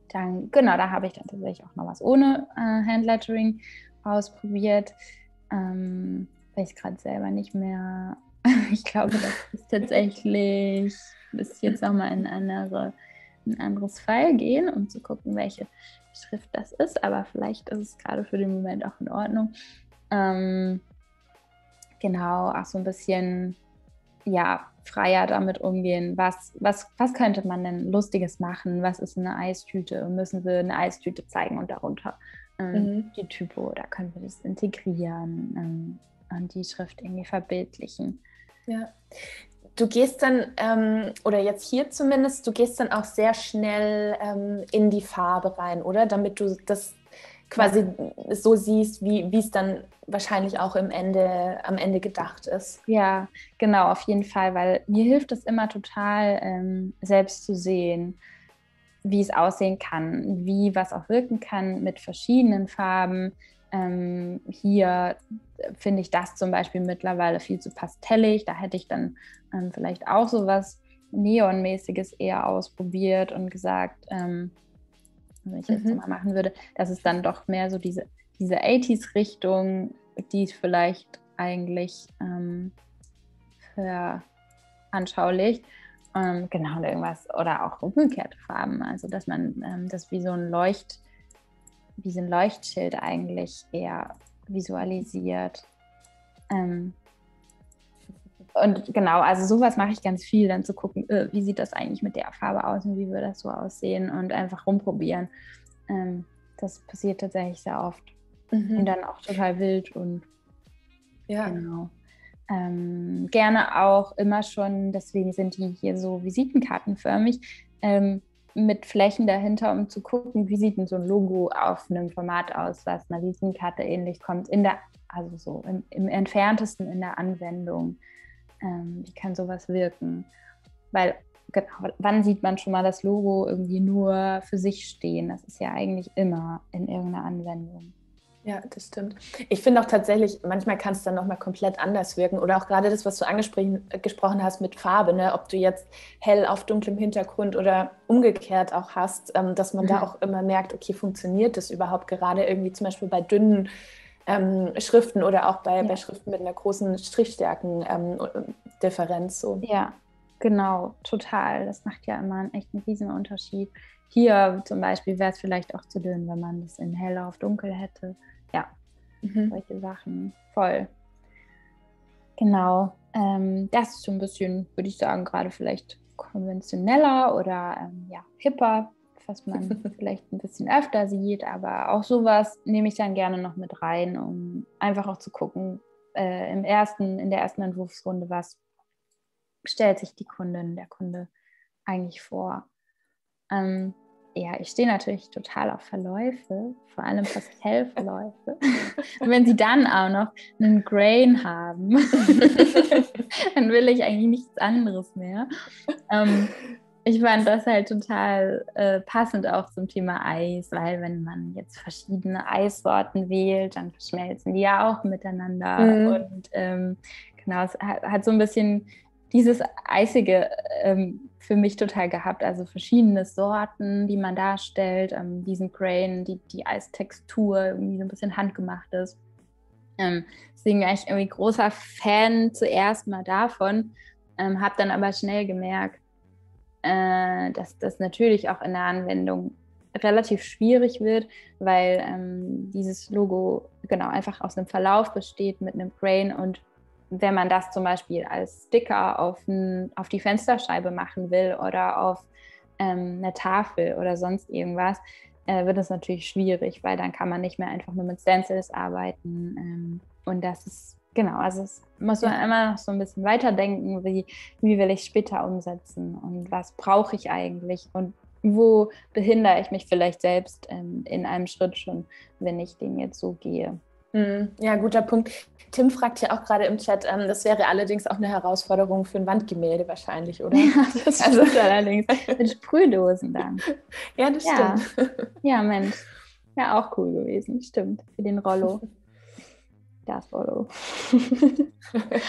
Speaker 2: dann, genau, da habe ich dann tatsächlich auch noch was ohne äh, Handlettering ausprobiert. Ähm, weiß ich gerade selber nicht mehr. Ich glaube, das ist tatsächlich, müsste jetzt nochmal in andere, ein anderes File gehen, um zu gucken, welche Schrift das ist. Aber vielleicht ist es gerade für den Moment auch in Ordnung. Ähm, genau, auch so ein bisschen, ja, freier damit umgehen. Was, was, was könnte man denn Lustiges machen? Was ist eine Eistüte? Müssen wir eine Eistüte zeigen und darunter ähm, mhm. die Typo? Da können wir das integrieren ähm, und die Schrift irgendwie verbildlichen.
Speaker 1: Ja. Du gehst dann, ähm, oder jetzt hier zumindest, du gehst dann auch sehr schnell ähm, in die Farbe rein, oder? Damit du das quasi ja. so siehst, wie es dann wahrscheinlich auch im Ende, am Ende gedacht ist.
Speaker 2: Ja, genau, auf jeden Fall, weil mir hilft es immer total, ähm, selbst zu sehen, wie es aussehen kann, wie was auch wirken kann mit verschiedenen Farben. Ähm, hier finde ich das zum Beispiel mittlerweile viel zu pastellig. Da hätte ich dann ähm, vielleicht auch so was Neonmäßiges eher ausprobiert und gesagt, ähm, wenn ich jetzt mhm. mal machen würde, dass es dann doch mehr so diese, diese achtziger-Richtung, die ist vielleicht eigentlich ähm, veranschaulicht. Ähm, genau, irgendwas, oder auch umgekehrte Farben, also dass man ähm, das wie so ein Leucht, wie so ein Leuchtschild eigentlich eher visualisiert. Ähm, und genau, also sowas mache ich ganz viel, dann zu gucken, äh, wie sieht das eigentlich mit der Farbe aus und wie würde das so aussehen und einfach rumprobieren. Ähm, das passiert tatsächlich sehr oft. Mhm. Und dann auch total wild und
Speaker 1: ja.
Speaker 2: Genau. Ähm, gerne auch immer schon, deswegen sind die hier so visitenkartenförmig, ähm, mit Flächen dahinter, um zu gucken, wie sieht denn so ein Logo auf einem Format aus, was einer Visitenkarte ähnlich kommt, in der, also so im, im entferntesten in der Anwendung. Ähm, wie kann sowas wirken? Weil, genau, wann sieht man schon mal das Logo irgendwie nur für sich stehen? Das ist ja eigentlich immer in irgendeiner Anwendung.
Speaker 1: Ja, das stimmt. Ich finde auch tatsächlich, manchmal kann es dann nochmal komplett anders wirken. Oder auch gerade das, was du angesprochen hast mit Farbe, ne? Ob du jetzt hell auf dunklem Hintergrund oder umgekehrt auch hast, ähm, dass man mhm. da auch immer merkt, okay, funktioniert das überhaupt gerade irgendwie zum Beispiel bei dünnen ähm, Schriften oder auch bei, ja. bei Schriften mit einer großen Strichstärken-Differenz. Ähm, so.
Speaker 2: Ja, genau, total. Das macht ja immer einen echten riesen Unterschied. Hier zum Beispiel wäre es vielleicht auch zu dünn, wenn man das in hell auf dunkel hätte. Ja, mhm. solche Sachen. Voll. Genau. Ähm, das ist so ein bisschen, würde ich sagen, gerade vielleicht konventioneller oder ähm, ja, hipper, was man vielleicht ein bisschen öfter sieht. Aber auch sowas nehme ich dann gerne noch mit rein, um einfach auch zu gucken, äh, im ersten, in der ersten Entwurfsrunde, was stellt sich die Kundin, der Kunde eigentlich vor. Ähm, ja, ich stehe natürlich total auf Verläufe, vor allem Pastellverläufe. Und wenn sie dann auch noch einen Grain haben, dann will ich eigentlich nichts anderes mehr. Ähm, ich fand das halt total äh, passend auch zum Thema Eis, weil wenn man jetzt verschiedene Eissorten wählt, dann verschmelzen die ja auch miteinander. Mhm. Und ähm, genau, es hat, hat so ein bisschen dieses Eisige ähm, für mich total gehabt, also verschiedene Sorten, die man darstellt, ähm, diesen Grain, die, die Eistextur, irgendwie so ein bisschen handgemacht ist. Ähm, deswegen war ich irgendwie großer Fan zuerst mal davon, ähm, habe dann aber schnell gemerkt, äh, dass das natürlich auch in der Anwendung relativ schwierig wird, weil ähm, dieses Logo genau einfach aus einem Verlauf besteht mit einem Grain und wenn man das zum Beispiel als Sticker auf, ein, auf die Fensterscheibe machen will oder auf ähm, eine Tafel oder sonst irgendwas, äh, wird es natürlich schwierig, weil dann kann man nicht mehr einfach nur mit Stencils arbeiten. Ähm, und das ist, genau, also es muss man ja. immer noch so ein bisschen weiterdenken, wie, wie will ich es später umsetzen und was brauche ich eigentlich und wo behindere ich mich vielleicht selbst ähm, in einem Schritt schon, wenn ich den jetzt so gehe.
Speaker 1: Ja, guter Punkt. Tim fragt ja auch gerade im Chat, ähm, das wäre allerdings auch eine Herausforderung für ein Wandgemälde wahrscheinlich, oder?
Speaker 2: Ja, das also, stimmt allerdings. Mit Sprühdosen dann.
Speaker 1: Ja, das
Speaker 2: ja.
Speaker 1: stimmt.
Speaker 2: Ja, Mensch. Ja, auch cool gewesen. Stimmt. Für den Rollo. Das Rollo.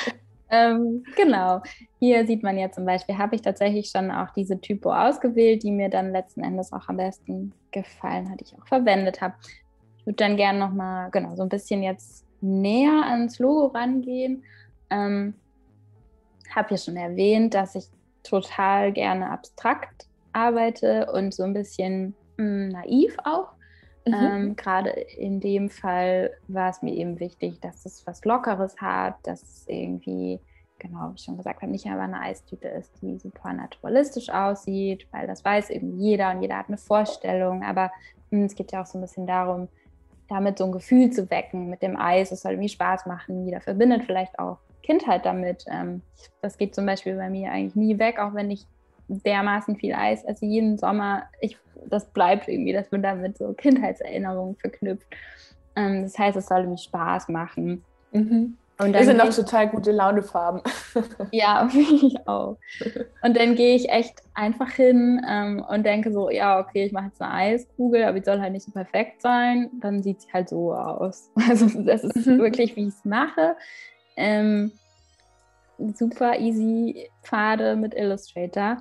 Speaker 2: Ähm, genau. Hier sieht man ja zum Beispiel, habe ich tatsächlich schon auch diese Typo ausgewählt, die mir dann letzten Endes auch am besten gefallen hat, die ich auch verwendet habe. Ich würde dann gerne nochmal, genau, so ein bisschen jetzt näher ans Logo rangehen. Ähm, habe ja schon erwähnt, dass ich total gerne abstrakt arbeite und so ein bisschen mh, naiv auch.
Speaker 1: Mhm.
Speaker 2: Ähm, gerade in dem Fall war es mir eben wichtig, dass es was Lockeres hat, dass es irgendwie, genau, wie ich schon gesagt habe, nicht einfach eine Eistüte ist, die super naturalistisch aussieht, weil das weiß irgendwie jeder und jeder hat eine Vorstellung. Aber mh, es geht ja auch so ein bisschen darum, damit so ein Gefühl zu wecken mit dem Eis. Es soll irgendwie Spaß machen. Jeder verbindet vielleicht auch Kindheit damit. Ähm, das geht zum Beispiel bei mir eigentlich nie weg, auch wenn ich dermaßen viel Eis esse jeden Sommer. Ich, das bleibt irgendwie, dass man damit so Kindheitserinnerungen verknüpft. Ähm, das heißt, es soll irgendwie Spaß machen.
Speaker 1: Mhm.
Speaker 2: Und
Speaker 1: Das
Speaker 2: dann
Speaker 1: sind auch
Speaker 2: ich,
Speaker 1: total gute Launefarben.
Speaker 2: ja, ich auch. Und dann gehe ich echt einfach hin ähm, und denke so, ja, okay, ich mache jetzt eine Eiskugel, aber die soll halt nicht so perfekt sein. Dann sieht sie halt so aus. Also das ist
Speaker 1: Mhm.
Speaker 2: wirklich, wie ich es mache. Ähm, super easy Pfade mit Illustrator.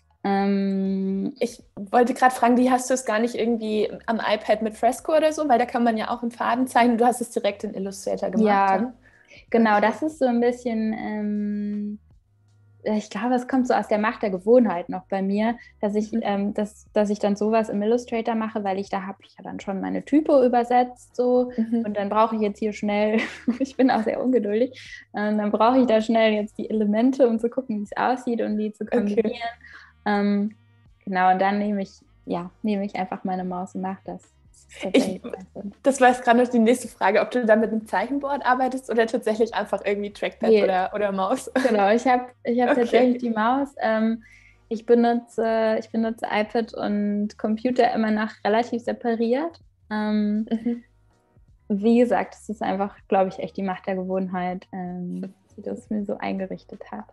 Speaker 2: Ähm,
Speaker 1: Ich wollte gerade fragen, wie hast du es gar nicht irgendwie am iPad mit Fresco oder so? Weil da kann man ja auch in Farben zeichnen. Du hast es direkt in Illustrator gemacht,
Speaker 2: ja,
Speaker 1: dann?
Speaker 2: genau,
Speaker 1: Okay.
Speaker 2: das ist so ein bisschen, ähm, ich glaube, es kommt so aus der Macht der Gewohnheit noch bei mir, dass ich,
Speaker 1: Mhm.
Speaker 2: ähm, dass, dass ich dann sowas im Illustrator mache, weil ich da habe ich ja dann schon meine Typo übersetzt so
Speaker 1: Mhm.
Speaker 2: und dann brauche ich jetzt hier schnell, ich bin auch sehr ungeduldig, ähm, dann brauche ich da schnell jetzt die Elemente, um zu gucken, wie es aussieht und die zu
Speaker 1: Okay.
Speaker 2: kombinieren. Ähm, genau, und dann nehme ich, ja, nehme ich einfach meine Maus und mache das. Das ist
Speaker 1: Ich,
Speaker 2: tatsächlich ganz gut.
Speaker 1: das war jetzt gerade noch die nächste Frage, ob du da mit einem Zeichenboard arbeitest oder tatsächlich einfach irgendwie Trackpad
Speaker 2: Nee,
Speaker 1: oder, oder Maus.
Speaker 2: genau, ich habe ich hab tatsächlich
Speaker 1: Okay.
Speaker 2: die Maus. Ähm, ich benutze, ich benutze iPad und Computer immer noch relativ separiert. Ähm,
Speaker 1: Mhm.
Speaker 2: wie gesagt, es ist einfach, glaube ich, echt die Macht der Gewohnheit, ähm, die das mir so eingerichtet hat.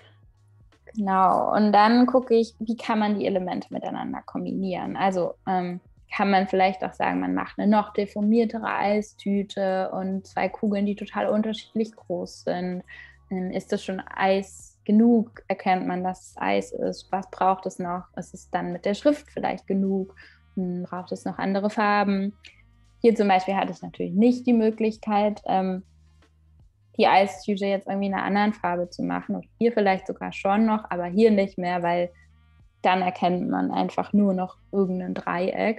Speaker 2: Genau, und dann gucke ich, wie kann man die Elemente miteinander kombinieren. Also ähm, kann man vielleicht auch sagen, man macht eine noch deformiertere Eistüte und zwei Kugeln, die total unterschiedlich groß sind. Ähm, ist das schon Eis genug? Erkennt man, dass es Eis ist? Was braucht es noch? Ist es dann mit der Schrift vielleicht genug? Hm, braucht es noch andere Farben? Hier zum Beispiel hatte ich natürlich nicht die Möglichkeit, ähm, die Eistüte jetzt irgendwie in einer anderen Farbe zu machen. Und hier vielleicht sogar schon noch, aber hier nicht mehr, weil dann erkennt man einfach nur noch irgendein Dreieck.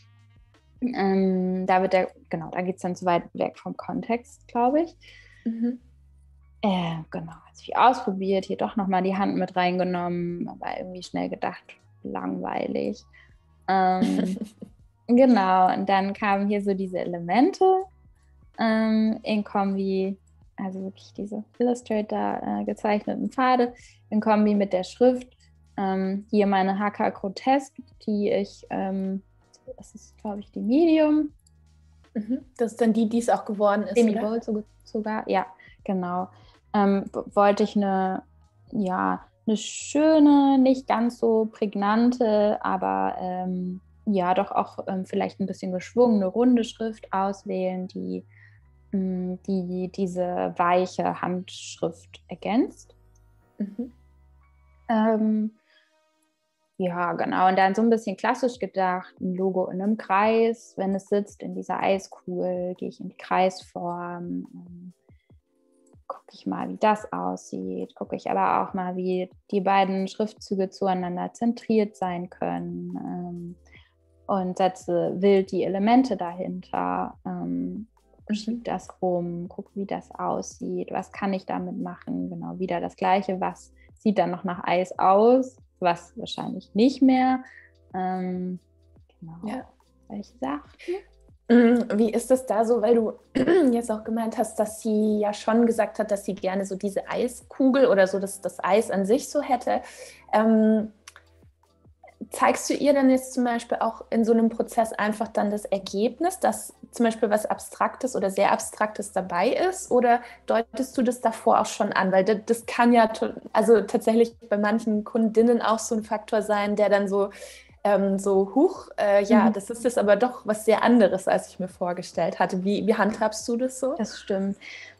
Speaker 2: Ähm, da wird der, genau, da geht es dann zu weit weg vom Kontext, glaube ich.
Speaker 1: Mhm.
Speaker 2: Äh, genau, also viel ausprobiert, hier doch nochmal die Hand mit reingenommen, aber irgendwie schnell gedacht, langweilig. Ähm, genau, und dann kamen hier so diese Elemente ähm, in Kombi, also wirklich diese Illustrator äh, gezeichneten Pfade in Kombi mit der Schrift. Ähm, hier meine H K Grotesk, die ich, ähm, das ist glaube ich die Medium,
Speaker 1: Mhm. Das ist dann die, die es auch geworden ist, oder?
Speaker 2: Semi-Bold sogar, ja, genau. Ähm, wollte ich eine, ja, eine schöne, nicht ganz so prägnante, aber ähm, ja, doch auch ähm, vielleicht ein bisschen geschwungene, runde Schrift auswählen, die die diese weiche Handschrift ergänzt.
Speaker 1: Mhm.
Speaker 2: Ähm, ja, genau. Und dann so ein bisschen klassisch gedacht, ein Logo in einem Kreis. Wenn es sitzt in dieser Eiskugel, gehe ich in die Kreisform. Ähm, gucke ich mal, wie das aussieht. Gucke ich aber auch mal, wie die beiden Schriftzüge zueinander zentriert sein können. Ähm, und setze wild die Elemente dahinter. Ähm, schiebe
Speaker 1: Mhm.
Speaker 2: das rum, gucke, wie das aussieht, was kann ich damit machen. Genau, wieder das Gleiche, was sieht dann noch nach Eis aus, was wahrscheinlich nicht mehr. Ähm, genau,
Speaker 1: Ja.
Speaker 2: solche Sachen.
Speaker 1: Wie ist es da so, weil du jetzt auch gemeint hast, dass sie ja schon gesagt hat, dass sie gerne so diese Eiskugel oder so das, das Eis an sich so hätte. Ähm, zeigst du ihr dann jetzt zum Beispiel auch in so einem Prozess einfach dann das Ergebnis, dass zum Beispiel was Abstraktes oder sehr Abstraktes dabei ist? Oder deutest du das davor auch schon an? Weil das, das kann ja also tatsächlich bei manchen Kundinnen auch so ein Faktor sein, der dann so Ähm, so, huch, äh, ja,
Speaker 2: Mhm.
Speaker 1: das ist jetzt aber doch was sehr anderes, als ich mir vorgestellt hatte. Wie, wie handhabst du das so?
Speaker 2: Das stimmt.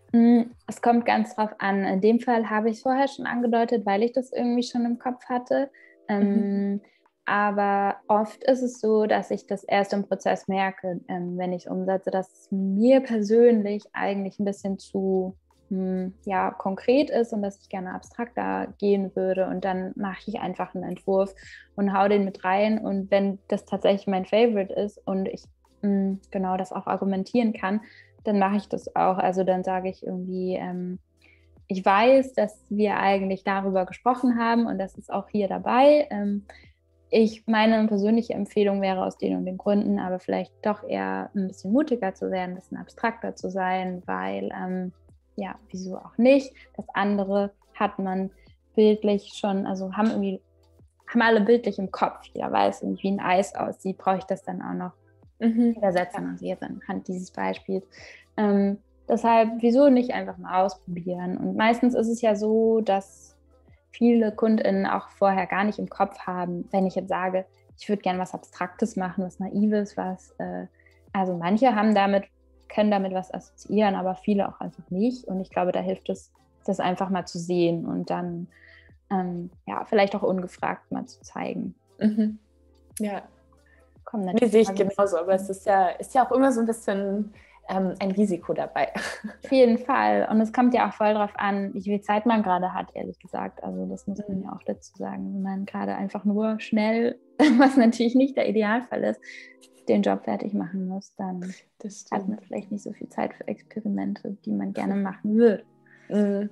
Speaker 2: Es kommt ganz drauf an. In dem Fall habe ich es vorher schon angedeutet, weil ich das irgendwie schon im Kopf hatte. Ähm, mhm. Aber oft ist es so, dass ich das erst im Prozess merke, ähm, wenn ich es umsetze, dass es mir persönlich eigentlich ein bisschen zu mh, ja, konkret ist und dass ich gerne abstrakter gehen würde. Und dann mache ich einfach einen Entwurf und hau den mit rein. Und wenn das tatsächlich mein Favorite ist und ich mh, genau das auch argumentieren kann, dann mache ich das auch. Also dann sage ich irgendwie, ähm, ich weiß, dass wir eigentlich darüber gesprochen haben und das ist auch hier dabei. Ähm, ich, meine persönliche Empfehlung wäre aus den und den Gründen, aber vielleicht doch eher ein bisschen mutiger zu werden, ein bisschen abstrakter zu sein, weil, ähm, ja, wieso auch nicht. Das andere hat man bildlich schon, also haben irgendwie, haben alle bildlich im Kopf. Jeder weiß, wie ein Eis aussieht, brauche ich das dann auch noch mhm. übersetzen, also jetzt anhand dieses Beispiels. Ähm, deshalb, wieso nicht einfach mal ausprobieren? Und meistens ist es ja so, dass viele KundInnen auch vorher gar nicht im Kopf haben, wenn ich jetzt sage, ich würde gerne was Abstraktes machen, was Naives, was, äh, also manche haben damit, können damit was assoziieren, aber viele auch einfach nicht. Und ich glaube, da hilft es, das einfach mal zu sehen und dann ähm, ja, vielleicht auch ungefragt mal zu zeigen.
Speaker 1: Mhm. Ja. Mir sehe ich genauso, aber es ist ja, ist ja auch immer so ein bisschen ähm, ein Risiko dabei.
Speaker 2: Auf jeden Fall. Und es kommt ja auch voll drauf an, wie viel Zeit man gerade hat, ehrlich gesagt. Also das muss man ja auch dazu sagen. Wenn man gerade einfach nur schnell, was natürlich nicht der Idealfall ist, den Job fertig machen muss, dann hat man vielleicht nicht so viel Zeit für Experimente, die man gerne machen würde. Mhm.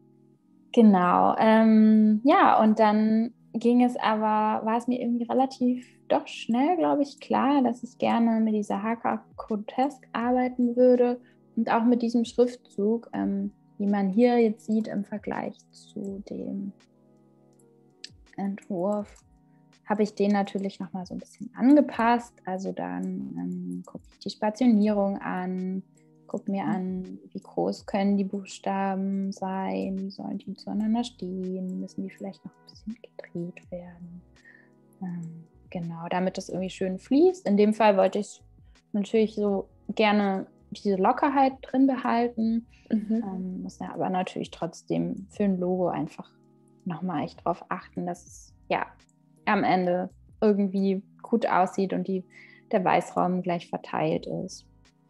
Speaker 2: Genau. Ähm, ja, und dann ging es aber, war es mir irgendwie relativ doch schnell, glaube ich, klar, dass ich gerne mit dieser H K Grotesk arbeiten würde und auch mit diesem Schriftzug, ähm, wie man hier jetzt sieht im Vergleich zu dem Entwurf, habe ich den natürlich nochmal so ein bisschen angepasst. Also dann ähm, gucke ich die Spationierung an, gucke mir an, wie groß können die Buchstaben sein, wie sollen die zueinander stehen, müssen die vielleicht noch ein bisschen gedreht werden. Ähm, genau, damit das irgendwie schön fließt. In dem Fall wollte ich natürlich so gerne diese Lockerheit drin behalten, mhm. ähm, muss ja aber natürlich trotzdem für ein Logo einfach nochmal echt drauf achten, dass es ja am Ende irgendwie gut aussieht und die, der Weißraum gleich verteilt ist.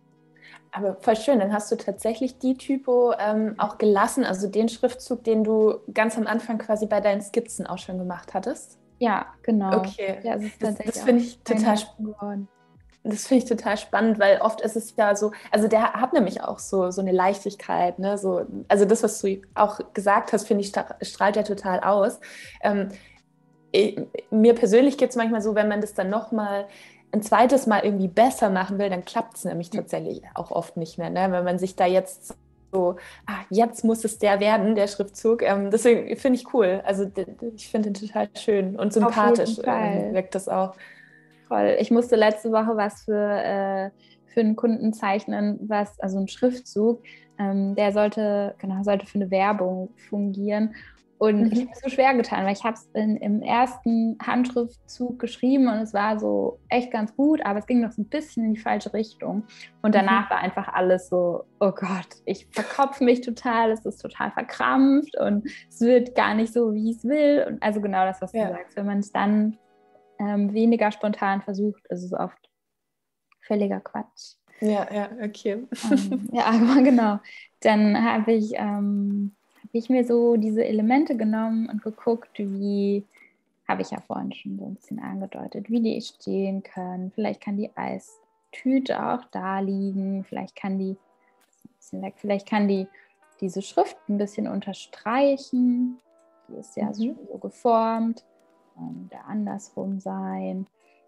Speaker 1: Aber voll schön, dann hast du tatsächlich die Typo ähm, auch gelassen, also den Schriftzug, den du ganz am Anfang quasi bei deinen Skizzen auch schon gemacht hattest?
Speaker 2: Ja, genau.
Speaker 1: Okay,
Speaker 2: ja,
Speaker 1: das, das, das finde ich total spannend. Das finde ich total spannend, weil oft ist es ja so, also der hat nämlich auch so, so eine Leichtigkeit, ne? So, also das, was du auch gesagt hast, finde ich, strahlt ja total aus. Ähm, ich, mir persönlich geht es manchmal so, wenn man das dann nochmal ein zweites Mal irgendwie besser machen will, dann klappt es nämlich tatsächlich auch oft nicht mehr, ne? Wenn man sich da jetzt so, ah, jetzt muss es der werden, der Schriftzug. Ähm, deswegen finde ich cool. Also ich finde den total schön und sympathisch ähm, wirkt das auch.
Speaker 2: Voll. Ich musste letzte Woche was für, äh, für einen Kunden zeichnen, was, also ein Schriftzug, ähm, der sollte, genau, sollte für eine Werbung fungieren. Und mhm. ich habe es so schwer getan, weil ich habe es im ersten Handschriftzug geschrieben und es war so echt ganz gut, aber es ging noch so ein bisschen in die falsche Richtung. Und danach mhm. war einfach alles so, oh Gott, ich verkopfe mich total, es ist total verkrampft und es wird gar nicht so, wie ich es will. Und also genau das, was ja. du sagst, wenn man es dann ähm, weniger spontan versucht, ist es oft völliger Quatsch.
Speaker 1: Ja, ja, okay.
Speaker 2: Ähm, ja, aber genau. Dann habe ich, ähm, hab ich mir so diese Elemente genommen und geguckt, wie, habe ich ja vorhin schon so ein bisschen angedeutet, wie die stehen können. Vielleicht kann die Eistüte auch da liegen, vielleicht kann die, ein bisschen weg, vielleicht kann die diese Schrift ein bisschen unterstreichen. Die ist ja mhm. schon so geformt. Oder andersrum sein.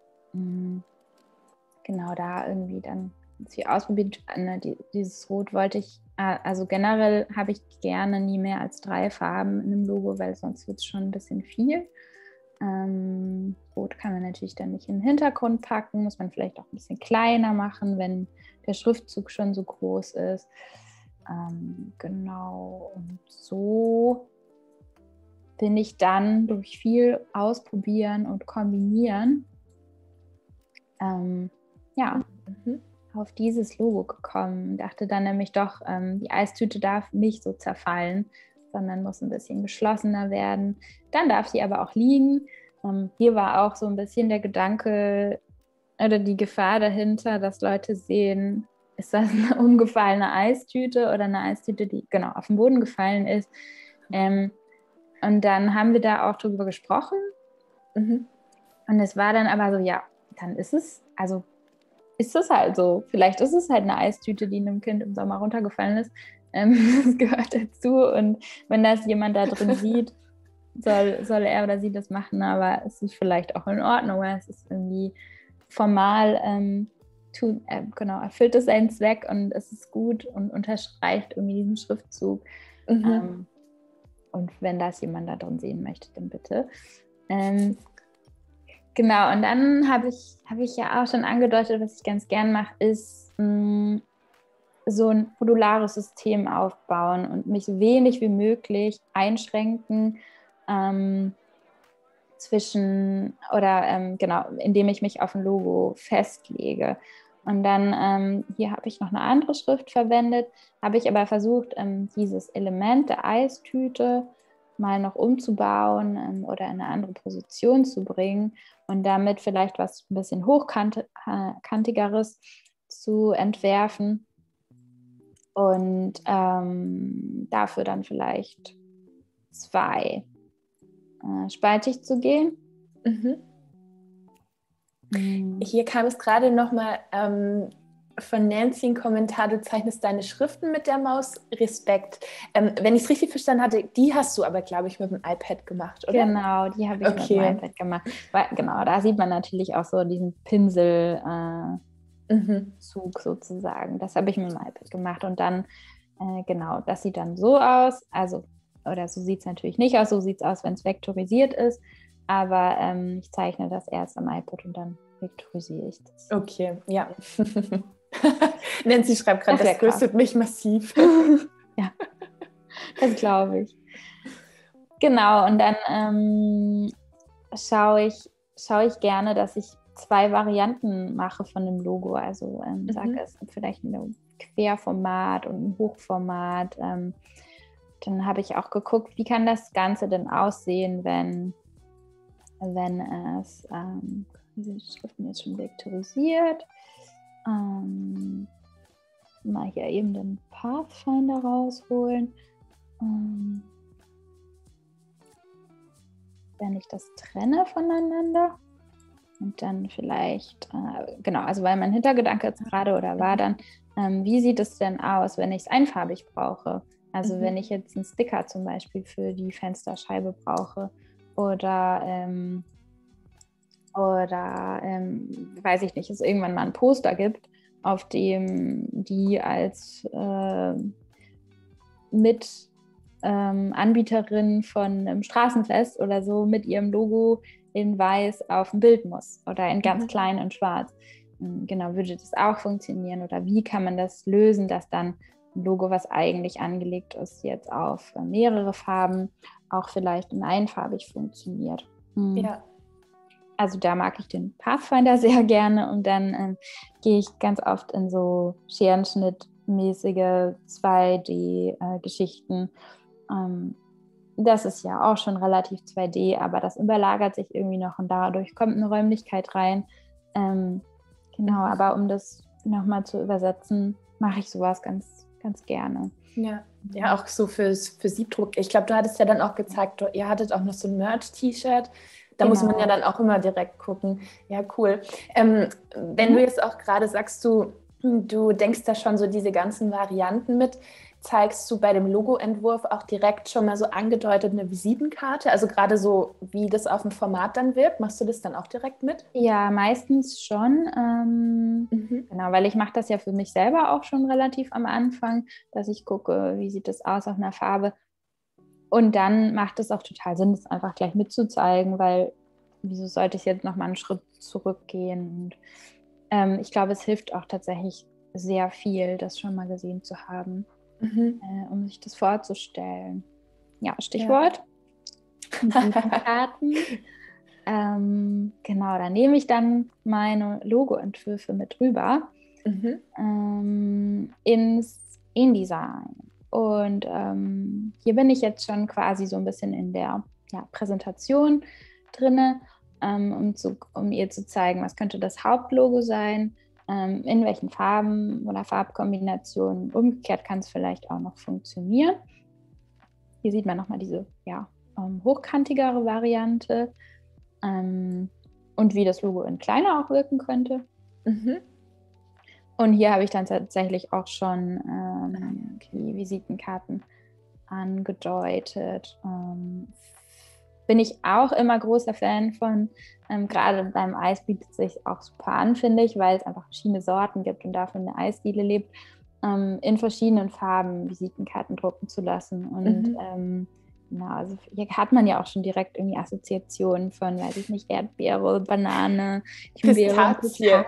Speaker 2: Genau, da irgendwie dann viel ausprobiert. Dieses Rot wollte ich, also generell habe ich gerne nie mehr als drei Farben in einem Logo, weil sonst wird es schon ein bisschen viel. Ähm, Rot kann man natürlich dann nicht in den Hintergrund packen, muss man vielleicht auch ein bisschen kleiner machen, wenn der Schriftzug schon so groß ist. Ähm, genau, und so bin ich dann durch viel Ausprobieren und Kombinieren, ähm, ja, mhm. auf dieses Logo gekommen. Dachte dann nämlich doch, ähm, die Eistüte darf nicht so zerfallen, sondern muss ein bisschen geschlossener werden. Dann darf sie aber auch liegen. Ähm, hier war auch so ein bisschen der Gedanke oder die Gefahr dahinter, dass Leute sehen, ist das eine umgefallene Eistüte oder eine Eistüte, die genau auf den Boden gefallen ist. Ähm, und dann haben wir da auch drüber gesprochen. Mhm. Und es war dann aber so, ja, dann ist es, also ist es halt so. Vielleicht ist es halt eine Eistüte, die einem Kind im Sommer runtergefallen ist. Ähm, das gehört dazu. Und wenn das jemand da drin sieht, soll, soll er oder sie das machen. Aber es ist vielleicht auch in Ordnung, weil es ist irgendwie formal, ähm, tun, äh, genau, erfüllt es seinen Zweck und es ist gut und unterstreicht irgendwie diesen Schriftzug. Mhm. Ähm, und wenn das jemand da drin sehen möchte, dann bitte. Ähm, Genau, und dann habe ich, hab ich ja auch schon angedeutet, was ich ganz gern mache, ist mh, so ein modulares System aufbauen und mich so wenig wie möglich einschränken ähm, zwischen, oder ähm, genau, indem ich mich auf ein Logo festlege. Und dann, ähm, hier habe ich noch eine andere Schrift verwendet, habe ich aber versucht, ähm, dieses Element der Eistüte mal noch umzubauen ähm, oder in eine andere Position zu bringen und damit vielleicht was ein bisschen hochkantigeres zu entwerfen und ähm, dafür dann vielleicht zwei äh, spaltig zu gehen.
Speaker 1: Mhm. Mhm. Hier kam es gerade nochmal ähm, von Nancy ein Kommentar, du zeichnest deine Schriften mit der Maus, Respekt. Ähm, wenn ich es richtig verstanden hatte, die hast du aber, glaube ich, mit dem iPad gemacht, oder?
Speaker 2: Genau, die habe ich okay. mit dem iPad gemacht. Weil, genau, da sieht man natürlich auch so diesen Pinselzug äh, mhm. sozusagen. Das habe ich mit dem iPad gemacht. Und dann, äh, genau, das sieht dann so aus. Also, oder so sieht es natürlich nicht aus. So sieht es aus, wenn es vektorisiert ist. Aber ähm, ich zeichne das erst am iPad und dann vektorisiere ich das.
Speaker 1: Okay, ja. Nancy schreibt gerade, das, das tröstet mich massiv.
Speaker 2: Ja, das glaube ich. Genau, und dann ähm, schaue ich, schaue ich gerne, dass ich zwei Varianten mache von dem Logo. Also ähm, mhm. sage, es gibt vielleicht ein Querformat und ein Hochformat. Ähm, dann habe ich auch geguckt, wie kann das Ganze denn aussehen, wenn, wenn es, ähm, diese Schriften jetzt schon vektorisiert. Ähm, mal hier eben den Pathfinder rausholen. Ähm, wenn ich das trenne voneinander und dann vielleicht, äh, genau, also weil mein Hintergedanke jetzt gerade oder war dann, ähm, wie sieht es denn aus, wenn ich es einfarbig brauche? Also mhm. wenn ich jetzt einen Sticker zum Beispiel für die Fensterscheibe brauche oder ähm, oder ähm, weiß ich nicht, es irgendwann mal ein Poster gibt, auf dem die als äh, mit ähm, Anbieterin von einem Straßenfest oder so mit ihrem Logo in weiß auf ein Bild muss oder in ganz mhm. klein und schwarz. Genau, würde das auch funktionieren oder wie kann man das lösen, dass dann ein Logo, was eigentlich angelegt ist, jetzt auf mehrere Farben auch vielleicht in einfarbig funktioniert. Mhm. Ja. Also da mag ich den Pathfinder sehr gerne und dann ähm, gehe ich ganz oft in so Scherenschnittmäßige zwei D-Geschichten. Äh, ähm, das ist ja auch schon relativ zwei D, aber das überlagert sich irgendwie noch und dadurch kommt eine Räumlichkeit rein. Ähm, genau, aber um das nochmal zu übersetzen, mache ich sowas ganz, ganz gerne.
Speaker 1: Ja, ja, auch so fürs, für Siebdruck. Ich glaube, du hattest ja dann auch gezeigt, ihr hattet auch noch so ein Merch-T-Shirt. Da genau. muss man ja dann auch immer direkt gucken. Ja, cool. Ähm, wenn mhm. du jetzt auch gerade sagst, du, du denkst da schon so diese ganzen Varianten mit, zeigst du bei dem Logoentwurf auch direkt schon mal so angedeutet eine Visitenkarte? Also gerade so, wie das auf dem Format dann wirkt, machst du das dann auch direkt mit?
Speaker 2: Ja, meistens schon. Ähm, mhm. Genau, weil ich mache das ja für mich selber auch schon relativ am Anfang, dass ich gucke, wie sieht das aus auf einer Farbe. Und dann macht es auch total Sinn, das einfach gleich mitzuzeigen, weil wieso sollte ich jetzt nochmal einen Schritt zurückgehen? Und ähm, ich glaube, es hilft auch tatsächlich sehr viel, das schon mal gesehen zu haben, mhm. äh, um sich das vorzustellen. Ja, Stichwort. Ja. Karten. ähm, genau, da nehme ich dann meine Logo-Entwürfe mit rüber. mhm. ähm, ins InDesign. Und ähm, hier bin ich jetzt schon quasi so ein bisschen in der ja, Präsentation drin, ähm, um, zu, um ihr zu zeigen, was könnte das Hauptlogo sein, ähm, in welchen Farben oder Farbkombinationen. Umgekehrt kann es vielleicht auch noch funktionieren. Hier sieht man nochmal diese ja, ähm, hochkantigere Variante ähm, und wie das Logo in kleiner auch wirken könnte. Mhm. Und hier habe ich dann tatsächlich auch schon ähm, okay. die Visitenkarten angedeutet. Ähm, bin ich auch immer großer Fan von. Ähm, gerade beim Eis bietet es sich auch super an, finde ich, weil es einfach verschiedene Sorten gibt und davon eine Eisdiele lebt, ähm, in verschiedenen Farben Visitenkarten drucken zu lassen. Und mhm. ähm, genau, also hier hat man ja auch schon direkt irgendwie Assoziationen von, weiß ich nicht, Erdbeere, Banane, Himbeere,
Speaker 1: Pistazie.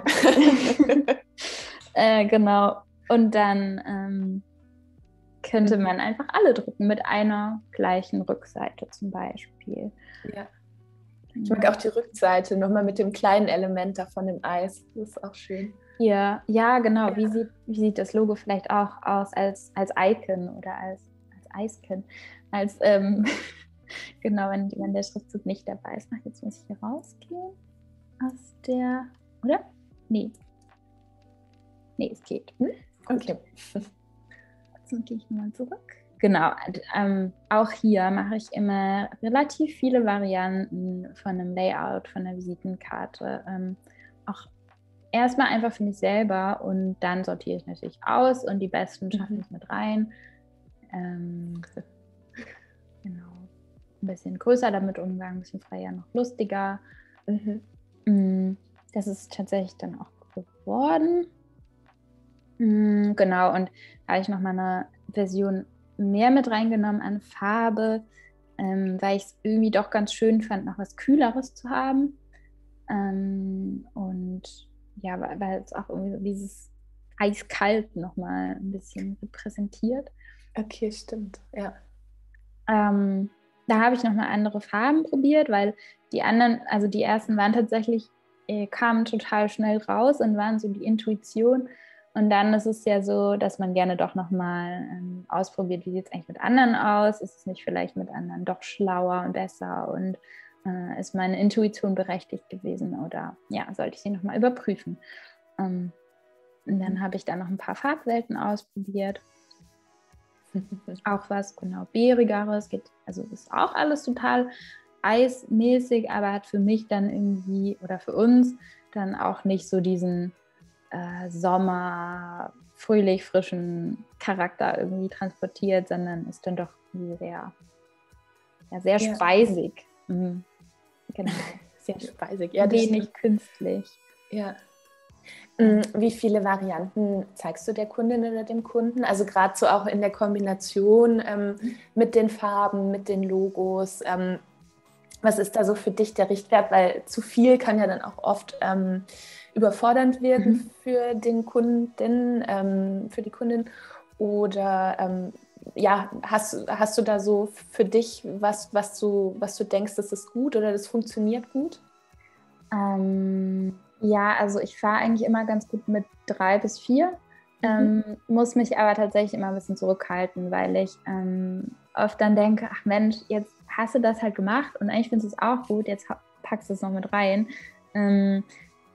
Speaker 2: äh, genau. Und dann ähm, könnte man einfach alle drucken mit einer gleichen Rückseite zum Beispiel.
Speaker 1: Ja. Ich mag auch die Rückseite nochmal mit dem kleinen Element da von dem Eis. Das ist auch schön.
Speaker 2: Ja, ja, genau. Ja. Wie sieht, wie sieht das Logo vielleicht auch aus als, als Icon oder als, als Icon? Als, ähm, genau, wenn, wenn der Schriftzug nicht dabei ist. Ach, jetzt muss ich hier rausgehen aus der, oder? Nee. Nee, es geht. Hm?
Speaker 1: Okay.
Speaker 2: Jetzt gehe ich nochmal zurück. Genau, ähm, auch hier mache ich immer relativ viele Varianten von einem Layout, von einer Visitenkarte. Ähm, auch erstmal einfach für mich selber und dann sortiere ich natürlich aus und die besten schaffe ich mit rein. Ähm, genau. Ein bisschen größer damit umgegangen, ein bisschen freier, noch lustiger. Mhm. Das ist tatsächlich dann auch geworden. Mhm, genau, und da habe ich nochmal eine Version mehr mit reingenommen an Farbe, ähm, weil ich es irgendwie doch ganz schön fand, noch was Kühleres zu haben. Ähm, und ja, weil, weil es auch irgendwie so dieses eiskalt nochmal ein bisschen repräsentiert.
Speaker 1: Okay, stimmt, ja.
Speaker 2: Ähm, da habe ich nochmal andere Farben probiert, weil die anderen, also die ersten waren tatsächlich, äh, kamen total schnell raus und waren so die Intuition. Und dann ist es ja so, dass man gerne doch nochmal ähm, ausprobiert, wie sieht es eigentlich mit anderen aus? Ist es nicht vielleicht mit anderen doch schlauer und besser? Und äh, ist meine Intuition berechtigt gewesen? Oder ja, sollte ich sie nochmal überprüfen? Ähm, und dann habe ich da noch ein paar Farbwelten ausprobiert. Auch was genau Beerigeres, geht, also ist auch alles total eismäßig, aber hat für mich dann irgendwie oder für uns dann auch nicht so diesen äh, Sommer, fröhlich frischen Charakter irgendwie transportiert, sondern ist dann doch sehr, ja, sehr ja. speisig. Mhm.
Speaker 1: Genau, sehr speisig. Ja,
Speaker 2: wenig künstlich.
Speaker 1: Ja. Wie viele Varianten zeigst du der Kundin oder dem Kunden? Also gerade so auch in der Kombination ähm, mit den Farben, mit den Logos. Ähm, was ist da so für dich der Richtwert? Weil zu viel kann ja dann auch oft ähm, überfordernd wirken mhm. für den Kunden, ähm, für die Kundin. Oder ähm, ja, hast, hast du da so für dich was, was du, was du denkst, das ist gut oder das funktioniert gut?
Speaker 2: Ähm... Ja, also ich fahre eigentlich immer ganz gut mit drei bis vier, mhm. ähm, muss mich aber tatsächlich immer ein bisschen zurückhalten, weil ich ähm, oft dann denke, ach Mensch, jetzt hast du das halt gemacht und eigentlich findest du es auch gut, jetzt packst du es noch mit rein. Ähm,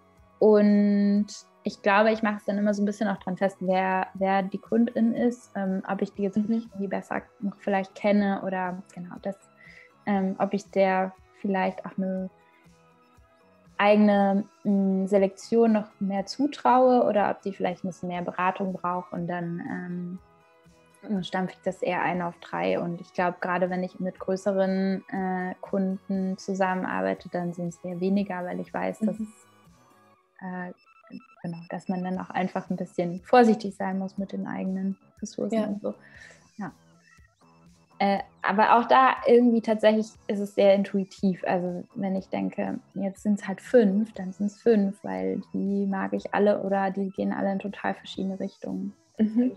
Speaker 2: und ich glaube, ich mache es dann immer so ein bisschen auch dran fest, wer, wer die Kundin ist, ähm, ob ich die jetzt wirklich mhm. irgendwie besser noch vielleicht kenne oder genau das, ähm, ob ich der vielleicht auch eine eigene mh, Selektion noch mehr zutraue oder ob die vielleicht ein bisschen mehr Beratung braucht und dann ähm, stampfe ich das eher ein auf drei. Und ich glaube, gerade wenn ich mit größeren äh, Kunden zusammenarbeite, dann sind es eher weniger, weil ich weiß, mhm. dass, äh, genau, dass man dann auch einfach ein bisschen vorsichtig sein muss mit den eigenen Ressourcen ja. und so. Ja. Äh, aber auch da irgendwie tatsächlich ist es sehr intuitiv. Also wenn ich denke, jetzt sind es halt fünf, dann sind es fünf, weil die mag ich alle oder die gehen alle in total verschiedene Richtungen.
Speaker 1: Mhm.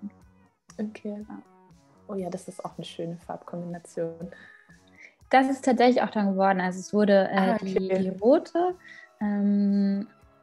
Speaker 1: Okay. Ja. Oh ja, das ist auch eine schöne Farbkombination.
Speaker 2: Das ist tatsächlich auch dann geworden. Also es wurde äh, ah, okay. die, die rote ähm,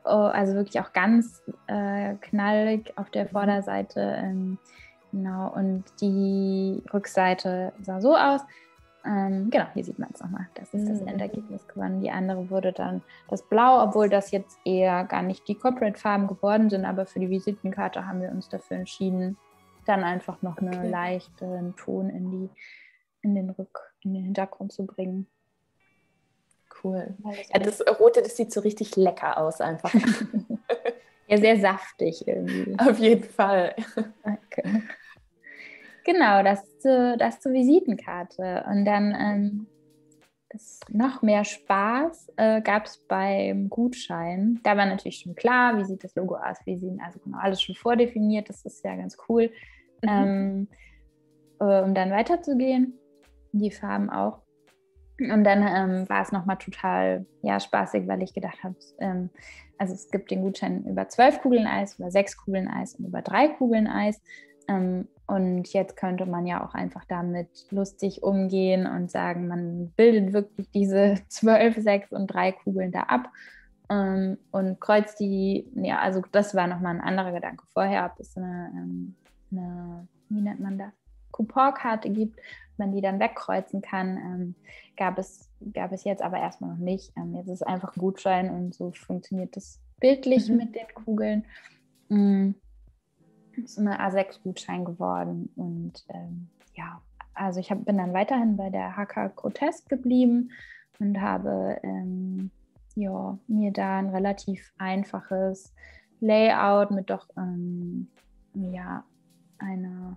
Speaker 2: also wirklich auch ganz äh, knallig auf der Vorderseite. Ähm, genau, und die Rückseite sah so aus. Ähm, genau, hier sieht man es nochmal. Das ist das Endergebnis geworden. Die andere wurde dann das Blau, obwohl das jetzt eher gar nicht die Corporate-Farben geworden sind, aber für die Visitenkarte haben wir uns dafür entschieden, dann einfach noch einen okay. leichten Ton in, die, in, den Rück, in den Hintergrund zu bringen.
Speaker 1: Cool. Ja, das Rote, das sieht so richtig lecker aus einfach.
Speaker 2: Ja, sehr saftig irgendwie.
Speaker 1: Auf jeden Fall.
Speaker 2: Okay. Genau, das, zu, das zur Visitenkarte. Und dann ähm, das noch mehr Spaß äh, gab es beim Gutschein. Da war natürlich schon klar, wie sieht das Logo aus, wie sehen, also genau, alles schon vordefiniert, das ist ja ganz cool. Mhm. Ähm, äh, um dann weiterzugehen, die Farben auch. Und dann ähm, war es nochmal total ja, spaßig, weil ich gedacht habe, ähm, also es gibt den Gutschein über zwölf Kugeln Eis, über sechs Kugeln Eis und über drei Kugeln Eis. Ähm, und jetzt könnte man ja auch einfach damit lustig umgehen und sagen, man bildet wirklich diese zwölf, sechs und drei Kugeln da ab ähm, und kreuzt die, ja, also das war nochmal ein anderer Gedanke vorher, ob es eine, eine, wie nennt man das, Couponkarte gibt, man die dann wegkreuzen kann, ähm, gab es, gab es jetzt aber erstmal noch nicht. Ähm, jetzt ist es einfach ein Gutschein und so funktioniert das bildlich mhm. mit den Kugeln. Mhm. Ist eine A sechs Gutschein geworden und ähm, ja, also ich hab, bin dann weiterhin bei der H K Grotesk geblieben und habe ähm, ja, mir da ein relativ einfaches Layout mit doch ähm, ja, einer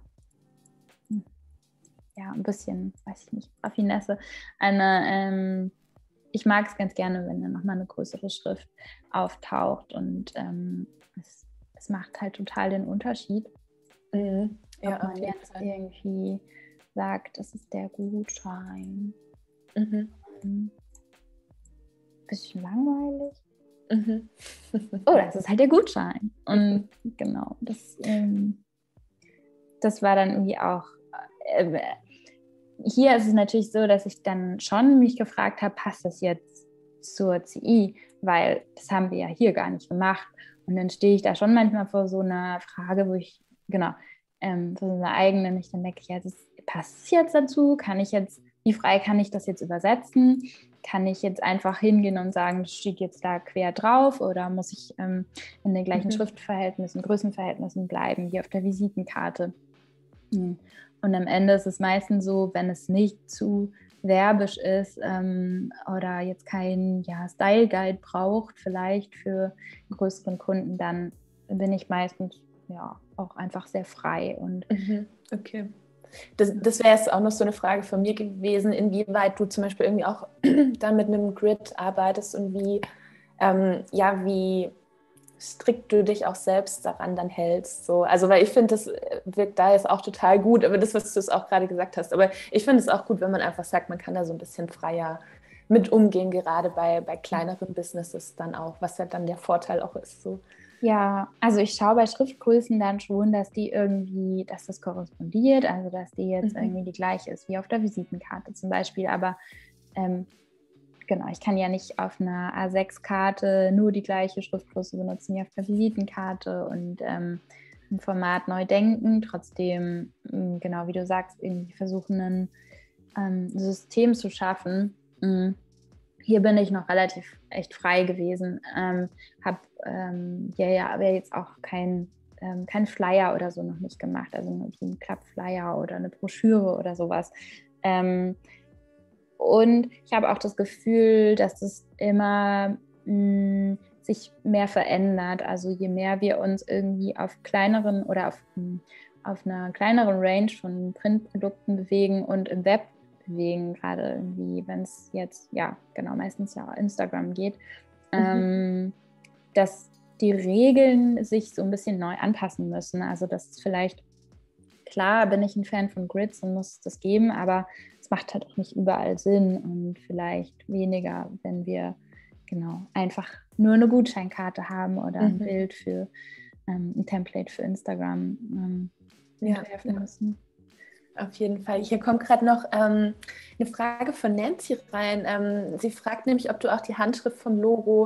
Speaker 2: ja, ein bisschen, weiß ich nicht, Raffinesse, eine, ähm, ich mag es ganz gerne, wenn dann nochmal eine größere Schrift auftaucht und ähm, es, es macht halt total den Unterschied, mhm. ja, ob man jetzt Fall. irgendwie sagt, das ist der Gutschein. Mhm. Mhm. Bisschen langweilig. Mhm. Oh, das ist halt der Gutschein. Und mhm. genau, das, ähm, das war dann irgendwie auch äh, hier ist es natürlich so, dass ich dann schon mich gefragt habe, passt das jetzt zur C I? Weil das haben wir ja hier gar nicht gemacht. Und dann stehe ich da schon manchmal vor so einer Frage, wo ich, genau, ähm, vor so einer eigenen, ich dann denke, ja, das, passt es jetzt dazu? Kann ich jetzt, wie frei kann ich das jetzt übersetzen? Kann ich jetzt einfach hingehen und sagen, das steht jetzt da quer drauf? Oder muss ich ähm, in den gleichen mhm. Schriftverhältnissen, Größenverhältnissen bleiben, wie auf der Visitenkarte? Mhm. Und am Ende ist es meistens so, wenn es nicht zu verbisch ist ähm, oder jetzt kein ja, Style Guide braucht, vielleicht für größeren Kunden, dann bin ich meistens ja auch einfach sehr frei. Und
Speaker 1: mhm, okay. Das, das wäre jetzt auch noch so eine Frage von mir gewesen, inwieweit du zum Beispiel irgendwie auch dann mit einem Grid arbeitest und wie, ähm, ja, wie strikt du dich auch selbst daran dann hältst. So. Also, weil ich finde, das wirkt da jetzt auch total gut, aber das, was du es auch gerade gesagt hast, aber ich finde es auch gut, wenn man einfach sagt, man kann da so ein bisschen freier mit umgehen, gerade bei, bei kleineren Businesses dann auch, was ja dann der Vorteil auch ist. So.
Speaker 2: Ja, also ich schaue bei Schriftgrößen dann schon, dass die irgendwie, dass das korrespondiert, also dass die jetzt mhm. irgendwie die gleiche ist wie auf der Visitenkarte zum Beispiel, aber ähm, genau, ich kann ja nicht auf einer A sechs Karte nur die gleiche Schriftgröße benutzen wie auf der Visitenkarte und ähm, im Format neu denken. Trotzdem, genau wie du sagst, irgendwie versuchen, ein ähm, System zu schaffen. Hier bin ich noch relativ echt frei gewesen. Ähm, habe ähm, ja, ja, aber jetzt auch kein, ähm, kein Flyer oder so noch nicht gemacht, also nur wie ein Klappflyer oder eine Broschüre oder sowas. Ähm, Und ich habe auch das Gefühl, dass es immer mh, sich mehr verändert. Also je mehr wir uns irgendwie auf kleineren oder auf, mh, auf einer kleineren Range von Printprodukten bewegen und im Web bewegen, gerade irgendwie, wenn es jetzt, ja, genau, meistens ja Instagram geht, mhm. ähm, dass die Regeln sich so ein bisschen neu anpassen müssen. Also das ist vielleicht, klar bin ich ein Fan von Grids und muss das geben, aber es macht halt auch nicht überall Sinn und vielleicht weniger, wenn wir genau einfach nur eine Gutscheinkarte haben oder ein mhm. Bild für ähm, ein Template für Instagram ähm,
Speaker 1: ja, entwerfen müssen. Auf jeden Fall. Hier kommt gerade noch ähm, eine Frage von Nancy rein. Ähm, sie fragt nämlich, ob du auch die Handschrift vom Logo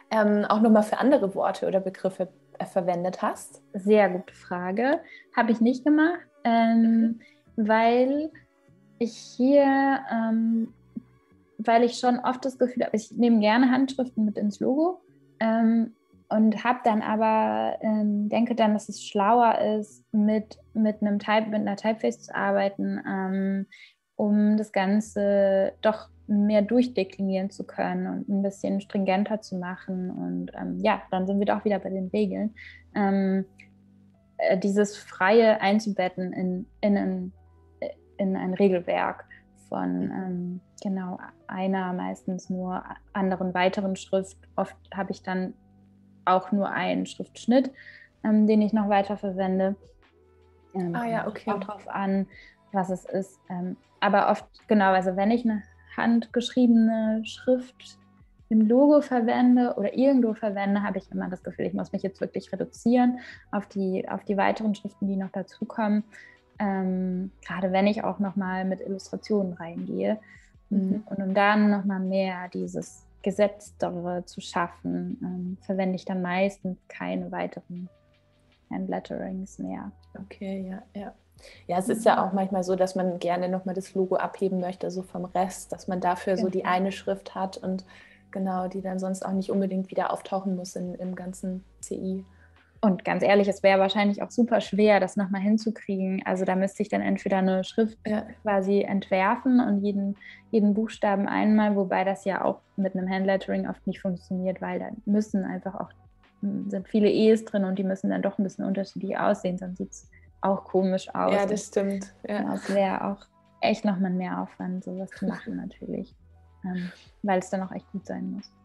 Speaker 1: ähm, auch nochmal für andere Worte oder Begriffe äh, verwendet hast?
Speaker 2: Sehr gute Frage. Habe ich nicht gemacht, ähm, weil ich hier, ähm, weil ich schon oft das Gefühl habe, ich nehme gerne Handschriften mit ins Logo ähm, und habe dann aber, ähm, denke dann, dass es schlauer ist, mit, mit, einem Type, mit einer Typeface zu arbeiten, ähm, um das Ganze doch mehr durchdeklinieren zu können und ein bisschen stringenter zu machen. Und ähm, ja, dann sind wir doch wieder bei den Regeln. Ähm, äh, dieses Freie einzubetten in, in, ein, in ein Regelwerk von ähm, genau einer, meistens nur anderen weiteren Schrift. Oft habe ich dann auch nur einen Schriftschnitt, ähm, den ich noch weiter verwende. Ähm,
Speaker 1: Ah ja, okay.
Speaker 2: Auch darauf an, was es ist. Ähm, aber oft, genau, also wenn ich eine handgeschriebene Schrift im Logo verwende oder irgendwo verwende, habe ich immer das Gefühl, ich muss mich jetzt wirklich reduzieren auf die, auf die weiteren Schriften, die noch dazukommen. Ähm, gerade wenn ich auch nochmal mit Illustrationen reingehe. Mhm. Und um dann nochmal mehr dieses Gesetztere zu schaffen, ähm, verwende ich dann meistens keine weiteren Handletterings mehr.
Speaker 1: Okay, ja, ja. Ja, es ist ja auch manchmal so, dass man gerne nochmal das Logo abheben möchte, so vom Rest, dass man dafür genau. so die eine Schrift hat und genau, die dann sonst auch nicht unbedingt wieder auftauchen muss in, im ganzen C I.
Speaker 2: Und ganz ehrlich, es wäre wahrscheinlich auch super schwer, das nochmal hinzukriegen. Also da müsste ich dann entweder eine Schrift ja. quasi entwerfen und jeden, jeden Buchstaben einmal, wobei das ja auch mit einem Handlettering oft nicht funktioniert, weil da müssen einfach auch, sind viele E's drin und die müssen dann doch ein bisschen unterschiedlich aussehen, sonst sieht es auch komisch aus.
Speaker 1: Ja, das stimmt. Ja.
Speaker 2: Es wäre auch echt nochmal mehr Aufwand, sowas zu machen natürlich, ähm, weil es dann auch echt gut sein muss.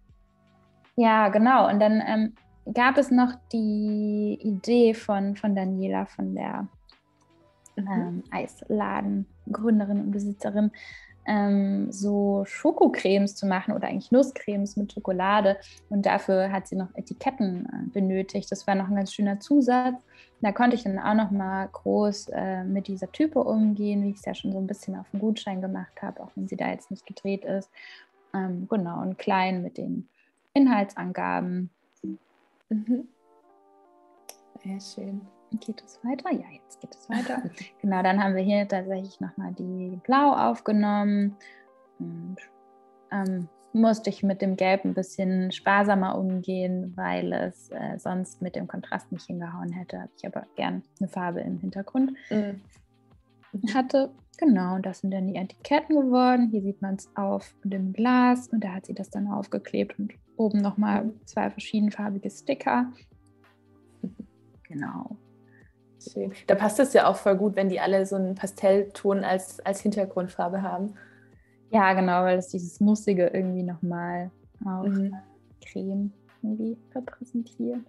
Speaker 2: Ja, genau. Und dann ähm, gab es noch die Idee von, von Daniela, von der mhm. ähm, Eisladengründerin und Besitzerin, ähm, so Schokocremes zu machen oder eigentlich Nusscremes mit Schokolade. Und dafür hat sie noch Etiketten äh, benötigt. Das war noch ein ganz schöner Zusatz. Da konnte ich dann auch noch mal groß äh, mit dieser Type umgehen, wie ich es ja schon so ein bisschen auf dem Gutschein gemacht habe, auch wenn sie da jetzt nicht gedreht ist. Ähm, genau, und klein mit den Inhaltsangaben.
Speaker 1: Mhm. Sehr schön.
Speaker 2: Geht es weiter? Ja, jetzt geht es weiter. Genau, dann haben wir hier tatsächlich nochmal die Blau aufgenommen. Und ähm, musste ich mit dem Gelb ein bisschen sparsamer umgehen, weil es äh, sonst mit dem Kontrast nicht hingehauen hätte. Habe ich aber gern eine Farbe im Hintergrund mhm. hatte. Genau, das sind dann die Etiketten geworden. Hier sieht man es auf dem Glas und da hat sie das dann aufgeklebt und oben nochmal mhm. zwei verschiedenfarbige Sticker. Genau.
Speaker 1: Schön. Da passt es ja auch voll gut, wenn die alle so einen Pastellton als, als Hintergrundfarbe haben.
Speaker 2: Ja, genau, weil es dieses Nussige irgendwie nochmal auf mhm. Creme irgendwie repräsentiert.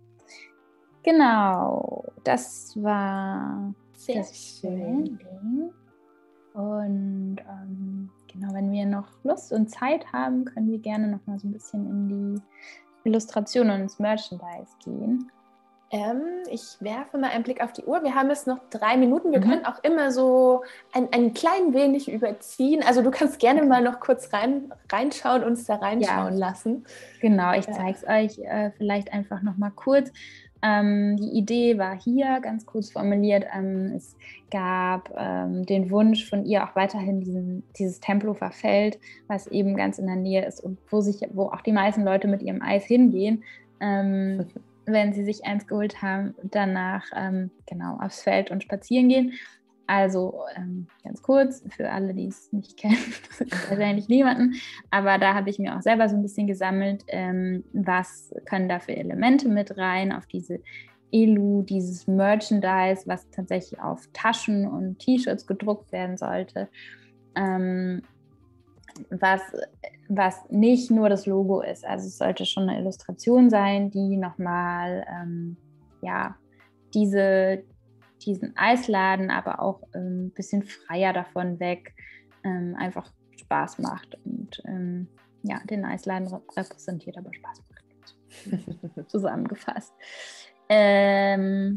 Speaker 2: Genau, das war
Speaker 1: sehr
Speaker 2: das
Speaker 1: schön.
Speaker 2: Branding. Und ähm, genau, wenn wir noch Lust und Zeit haben, können wir gerne nochmal so ein bisschen in die Illustration und ins Merchandise gehen.
Speaker 1: Ähm, ich werfe mal einen Blick auf die Uhr. Wir haben jetzt noch drei Minuten. Wir mhm. können auch immer so ein, ein klein wenig überziehen. Also du kannst gerne okay. mal noch kurz rein, reinschauen, uns da reinschauen ja. lassen.
Speaker 2: Genau, ich zeige es euch äh, vielleicht einfach noch mal kurz. Ähm, die Idee war hier ganz kurz formuliert. Ähm, es gab ähm, den Wunsch von ihr auch weiterhin diesen, dieses Tempelhofer Feld, was eben ganz in der Nähe ist und wo, sich, wo auch die meisten Leute mit ihrem Eis hingehen. Ähm, wenn sie sich eins geholt haben, danach ähm, genau aufs Feld und spazieren gehen. Also ähm, ganz kurz, für alle, die es nicht kennen, wahrscheinlich niemanden, aber da habe ich mir auch selber so ein bisschen gesammelt, ähm, was können da für Elemente mit rein auf diese Elu, dieses Merchandise, was tatsächlich auf Taschen und T-Shirts gedruckt werden sollte. Ähm, was, was nicht nur das Logo ist. Also es sollte schon eine Illustration sein, die nochmal ähm, ja, diese, diesen Eisladen, aber auch ein ähm, bisschen freier davon weg, ähm, einfach Spaß macht und ähm, ja, den Eisladen repräsentiert, aber Spaß macht. Zusammengefasst. Ähm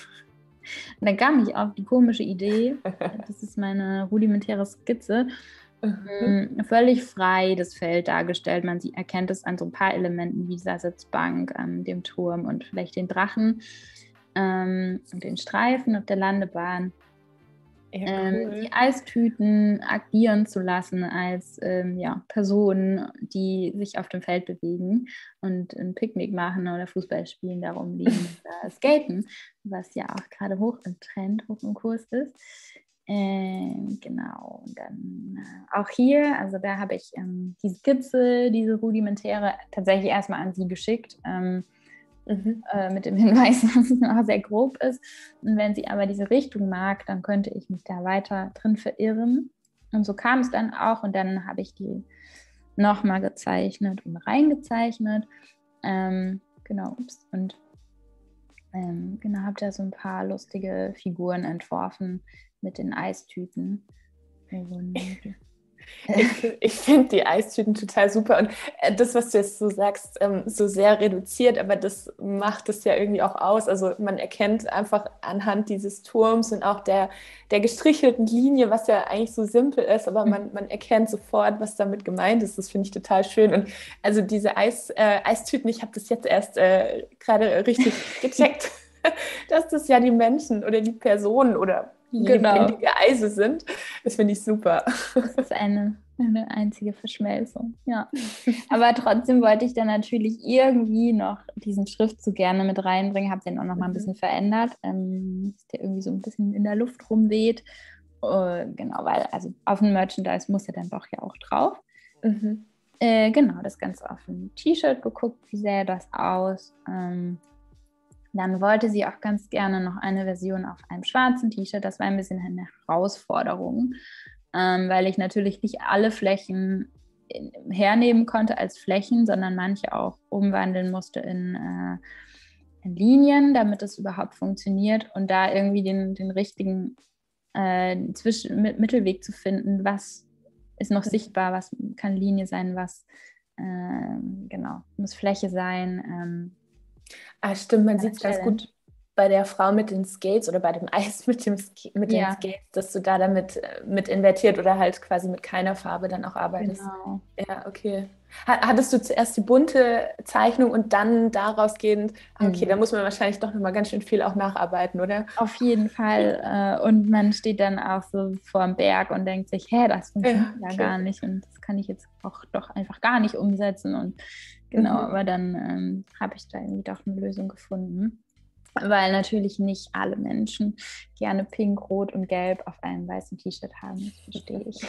Speaker 2: dann kam ich auf die komische Idee, das ist meine rudimentäre Skizze, Mhm. Völlig frei das Feld dargestellt. Man sieht, erkennt es an so ein paar Elementen wie dieser Sitzbank, ähm, dem Turm und vielleicht den Drachen ähm, und den Streifen auf der Landebahn. Ja, cool. ähm, die Eistüten agieren zu lassen als ähm, ja, Personen, die sich auf dem Feld bewegen und ein Picknick machen oder Fußball spielen, darum liegen oder skaten, was ja auch gerade hoch im Trend, hoch im Kurs ist. Ähm, genau, und dann äh, auch hier, also da habe ich ähm, die Skizze, diese rudimentäre, tatsächlich erstmal an sie geschickt. Ähm, Mhm. Äh, mit dem Hinweis, dass es auch sehr grob ist. Und wenn sie aber diese Richtung mag, dann könnte ich mich da weiter drin verirren. Und so kam es dann auch. Und dann habe ich die nochmal gezeichnet und reingezeichnet. Ähm, genau, ups. Und ähm, genau, habe da so ein paar lustige Figuren entworfen mit den Eistüten. Und
Speaker 1: Ich, ich finde die Eistüten total super und das, was du jetzt so sagst, so sehr reduziert, aber das macht es ja irgendwie auch aus. Also man erkennt einfach anhand dieses Turms und auch der, der gestrichelten Linie, was ja eigentlich so simpel ist, aber man, man erkennt sofort, was damit gemeint ist. Das finde ich total schön. Und also diese Eis, äh, Eistüten, ich habe das jetzt erst äh, gerade richtig gecheckt, dass das ja die Menschen oder die Personen oder lebendige genau. Eise sind. Das finde ich super.
Speaker 2: Das ist eine, eine einzige Verschmelzung, ja. Aber trotzdem wollte ich dann natürlich irgendwie noch diesen Schriftzug gerne mit reinbringen, habe den auch noch mal ein bisschen verändert, ähm, dass der irgendwie so ein bisschen in der Luft rumweht. Uh, genau, weil also auf dem Merchandise muss er dann doch ja auch drauf. Mhm. Äh, genau, das Ganze auf dem T-Shirt geguckt, wie sähe das aus. Ähm, Dann wollte sie auch ganz gerne noch eine Version auf einem schwarzen T-Shirt. Das war ein bisschen eine Herausforderung, ähm, weil ich natürlich nicht alle Flächen in, hernehmen konnte als Flächen, sondern manche auch umwandeln musste in, äh, in Linien, damit es überhaupt funktioniert und da irgendwie den, den richtigen äh, Zwischen- Mittelweg zu finden, was ist noch sichtbar, was kann Linie sein, was äh, genau, muss Fläche sein. Ähm,
Speaker 1: Ah, stimmt, man sieht es ganz gut bei der Frau mit den Skates oder bei dem Eis mit, dem Sk- mit ja. den Skates, dass du da damit mit invertiert oder halt quasi mit keiner Farbe dann auch arbeitest.
Speaker 2: Genau.
Speaker 1: Ja, okay. Hattest du zuerst die bunte Zeichnung und dann daraus gehend, okay, mhm. da muss man wahrscheinlich doch nochmal ganz schön viel auch nacharbeiten, oder?
Speaker 2: Auf jeden Fall. Und man steht dann auch so vor dem Berg und denkt sich, hä, das funktioniert ja, okay. ja gar nicht und das kann ich jetzt auch doch einfach gar nicht umsetzen. Und genau, mhm. aber dann ähm, habe ich da irgendwie doch eine Lösung gefunden. Weil natürlich nicht alle Menschen gerne pink, rot und gelb auf einem weißen T-Shirt haben. Das verstehe ich.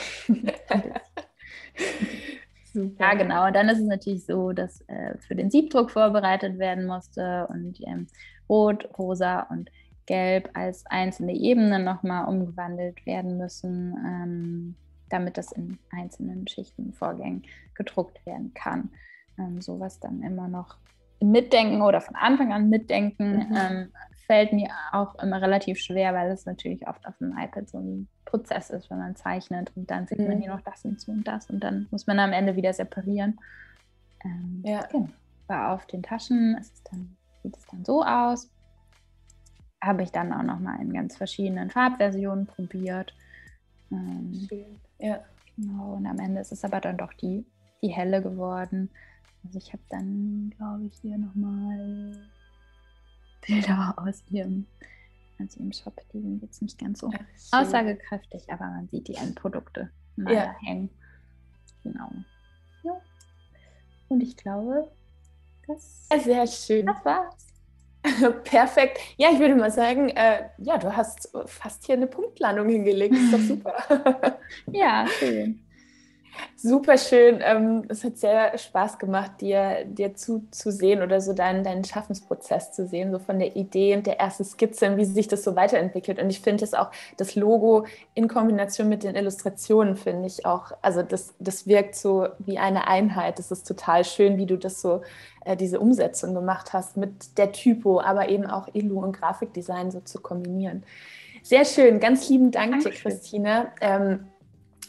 Speaker 2: Super. Ja, genau. Und dann ist es natürlich so, dass äh, für den Siebdruck vorbereitet werden musste und ähm, rot, rosa und gelb als einzelne Ebenen nochmal umgewandelt werden müssen, ähm, damit das in einzelnen Schichten, Vorgängen gedruckt werden kann. Ähm, sowas dann immer noch Mitdenken oder von Anfang an mitdenken, mhm. ähm, fällt mir auch immer relativ schwer, weil es natürlich oft auf dem iPad so ein Prozess ist, wenn man zeichnet und dann sieht mhm. man hier noch das hinzu und das und dann muss man am Ende wieder separieren. Ähm, ja. Genau. War auf den Taschen, es ist dann, sieht es dann so aus. Habe ich dann auch nochmal in ganz verschiedenen Farbversionen probiert. Ähm, Schön. Ja. Genau, und am Ende ist es aber dann doch die, die helle geworden. Also ich habe dann, glaube ich, hier nochmal Bilder aus ihrem, aus ihrem Shop. Die sind jetzt nicht ganz so ja, aussagekräftig, aber man sieht die Endprodukte mal ja. da hängen. Genau. Ja. Und ich glaube, das,
Speaker 1: sehr schön.
Speaker 2: Das war's.
Speaker 1: Perfekt. Ja, ich würde mal sagen, äh, ja, du hast fast hier eine Punktlandung hingelegt. Das ist doch super.
Speaker 2: Ja, schön.
Speaker 1: Super schön. Ähm, es hat sehr Spaß gemacht, dir, dir zuzusehen oder so deinen, deinen Schaffensprozess zu sehen, so von der Idee und der ersten Skizze, wie sich das so weiterentwickelt. Und ich finde es auch, das Logo in Kombination mit den Illustrationen, finde ich auch, also das, das wirkt so wie eine Einheit. Das ist total schön, wie du das so, äh, diese Umsetzung gemacht hast mit der Typo, aber eben auch Illu und Grafikdesign so zu kombinieren. Sehr schön. Ganz lieben Dank dir, Christina. Ähm,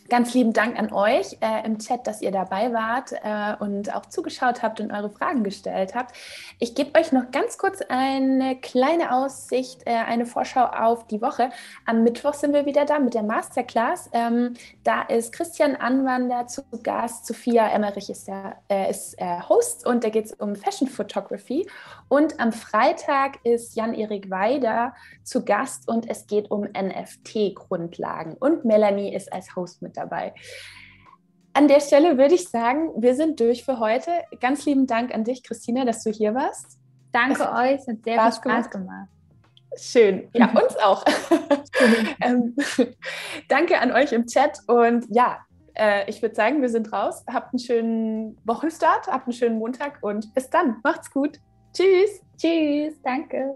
Speaker 1: Ganz lieben Dank an euch äh, im Chat, dass ihr dabei wart äh, und auch zugeschaut habt und eure Fragen gestellt habt. Ich gebe euch noch ganz kurz eine kleine Aussicht, äh, eine Vorschau auf die Woche. Am Mittwoch sind wir wieder da mit der Masterclass. Ähm, da ist Christian Anwander zu Gast, Sophia Emmerich ist, der, äh, ist äh, Host und da geht es um Fashion Photography. Und am Freitag ist Jan-Erik Weider zu Gast und es geht um N F T-Grundlagen und Melanie ist als Host mit dabei. An der Stelle würde ich sagen, wir sind durch für heute. Ganz lieben Dank an dich, Christina, dass du hier warst.
Speaker 2: Danke es euch, es hat sehr Spaß viel Spaß gemacht. gemacht.
Speaker 1: Schön, ja, uns auch. ähm, danke an euch im Chat und ja, äh, ich würde sagen, wir sind raus. Habt einen schönen Wochenstart, habt einen schönen Montag und bis dann. Macht's gut. Tschüss.
Speaker 2: Tschüss, danke.